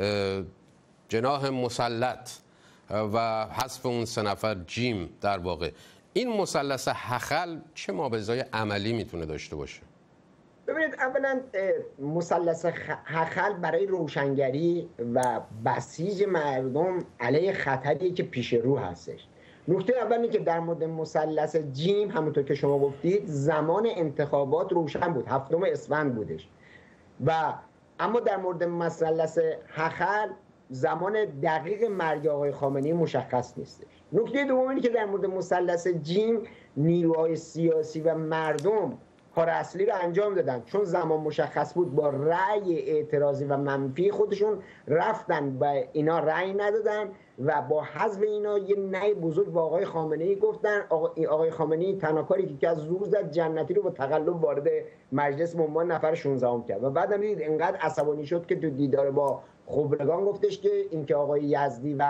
جناح مسلط و حذف اون سه نفر جیم. در واقع این مثلث هخل چه موابزه‌های عملی میتونه داشته باشه؟ ببینید اولا مثلث هخل برای روشنگری و بسیج مردم علیه خطری که پیش رو هستش. نکته اول اینه که در مورد مثلث جیم همونطور که شما گفتید زمان انتخابات روشن بود، هفتم اسفند بودش و اما در مورد مثلث هخل زمان دقیق مرگ آقای خامنه‌ای مشخص نیستش. نکته دوم اینه که در مورد مثلث جیم نیروهای سیاسی و مردم کار اصلی رو انجام دادن، چون زمان مشخص بود با رأی اعتراضی و منفی خودشون رفتن و اینا رأی ندادن و با حذف اینا یه نه بزرگ با آقای خامنه‌ای گفتن. آقای خامنه‌ای تنها کاری که از زور زد جنتی رو با تقلب وارد مجلس به عنوان نفر شانزدهم کرد و بعدم دیدید انقدر عصبانی شد که تو دیدار با خبرگان گفتش که اینکه آقای یزدی و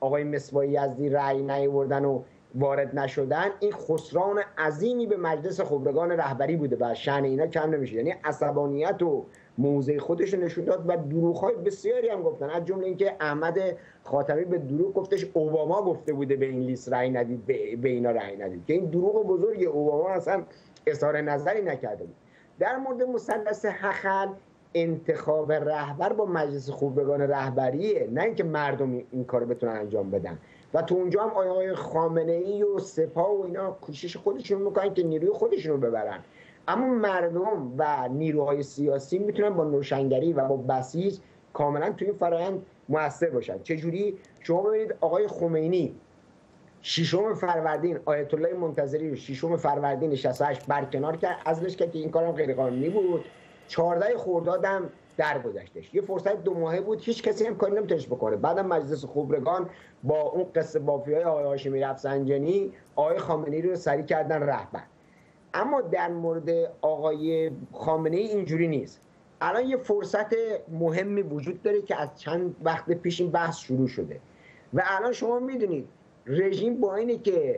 آقای مصباح یزدی رأی نیاوردن و وارد نشدن، این خسران عظیمی به مجلس خبرگان رهبری بوده و شأن اینا کم نمیشه. یعنی عصبانیت و موضع خودش نشون داد و دروغ‌های بسیاری هم گفتن، از جمله اینکه احمد خاتمی به دروغ گفتش اوباما گفته بوده به این لیست رأی ندید، به اینا رأی ندید، که این دروغ بزرگ اوباما اصلا اظهار نظری نکرده بود. در مورد مثلث هخل، انتخاب رهبر با مجلس خبرگان رهبریه، نه اینکه مردم این کارو بتونن انجام بدن. و تو اونجا هم آقای خامنه‌ای و سپاه و اینا کوشش خودشون میکنن که نیروی خودشون رو ببرن، اما مردم و نیروهای سیاسی میتونن با روشنگری و با بسیج کاملا توی این فرآیند موثر باشن. چجوری؟ شما ببینید آقای خمینی ششم فروردین آیت الله منتظری رو ششم فروردین شصت و هشت برکنار کرد، عزلش کرد که این کارم غیر قانونی بود. چهارده خرداد هم درگذشتش، یه فرصت دو ماهه بود، هیچ کسی هم کاری نمیتونست بکنه. بعدم مجلس خبرگان با اون قصه بافیای آقای هاشمی رفسنجانی آقای خامنه‌ای رو سری کردن رهبر. اما در مورد آقای خامنه‌ای اینجوری نیست. الان یه فرصت مهمی وجود داره که از چند وقت پیش این بحث شروع شده و الان شما میدونید رژیم با اینه که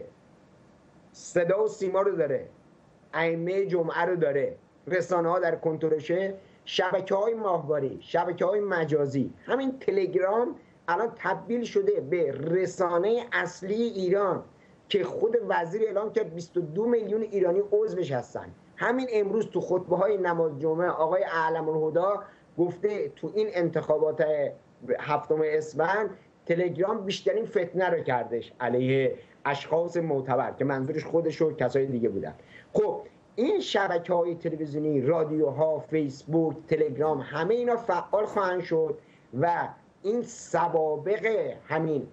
صدا و سیما رو داره، ائمه جمعه رو داره، رسانه ها در کنترلشه، شبکه های ماهواره، شبکه های مجازی، همین تلگرام الان تبدیل شده به رسانه اصلی ایران که خود وزیر اعلام کرد بیست و دو میلیون ایرانی عضوش هستن. همین امروز تو خطبه های نماز جمعه آقای اعلم الهدی گفته تو این انتخابات هفتم اسفند تلگرام بیشترین فتنه رو کردش علیه اشخاص معتبر که منظورش خودش و کسای دیگه بودن. خب این شبکه‌های تلویزیونی، رادیوها، فیسبوک، تلگرام، همه اینا فعال خواهند شد و این سوابق همین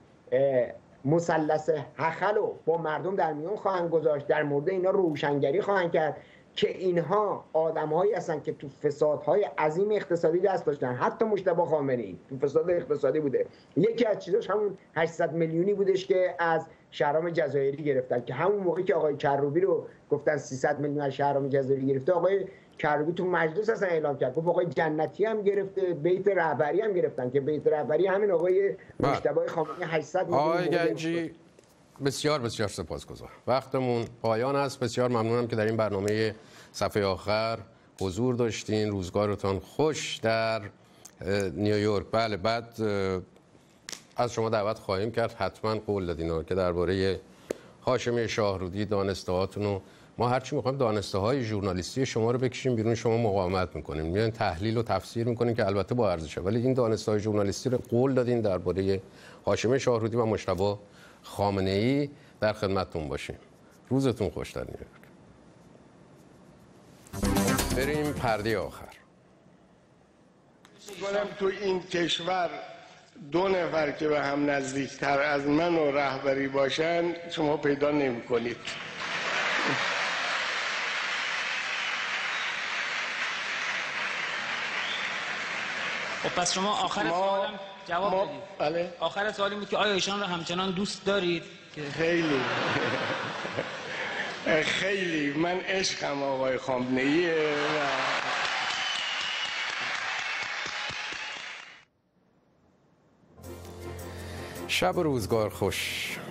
مثلث هخل رو با مردم در میون خواهند گذاشت، در مورد اینا روشنگری خواهند کرد که اینها آدم‌هایی هستن که تو فسادهای عظیم اقتصادی دست داشتن. حتی مجتبی خامنه‌ای تو فساد اقتصادی بوده. یکی از چیزاش همون هشتصد میلیونی بودش که از شهرام جزایری گرفتن، که همون موقعی که آقای کروبی رو گفتن سیصد میلیون از شهرام جزایری گرفته، آقای کروبی تو مجلس اصلا اعلام کرد گفت آقای جنتی هم گرفته، بیت رهبری هم گرفتن، که بیت رهبری همین آقای مجتبی خامنه‌ای هشتصد میلیون. آقای گنجی بسیار بسیار سپاسگزارم. وقتمون پایان است. بسیار ممنونم که در این برنامه صفحه آخر حضور داشتین. روزگارتان خوش در نیویورک. بله، بعد از شما دعوت خواهیم کرد، حتما قول دادین که درباره هاشمی شاهرودی دانسته هاتون، ما هرچی میخوایم دانسته های ژورنالیستی شما رو بکشیم بیرون، شما مقاومت میکنیم، میان تحلیل و تفسیر میکنین که البته با ارزشه، ولی این دانسته های ژورنالیستی رو قول دادین درباره هاشمی شاهرودی و مجتبی خامنه‌ای در خدمتتون باشیم. روزتون خوش در نیویورک. بریم پرده آخر. می‌گم تو این کشور دو نفر که به هم نزدیکتر از من و رهبری باشن شما پیدا نمی‌کنید. خب پس شما آخر سوالم جواب ما... بدید. بله؟ آخر سوالی بود که آیا ایشان رو همچنان دوست دارید؟ خیلی خیلی من عشقم آقای خامنه‌ایه. شب و روزگار خوش.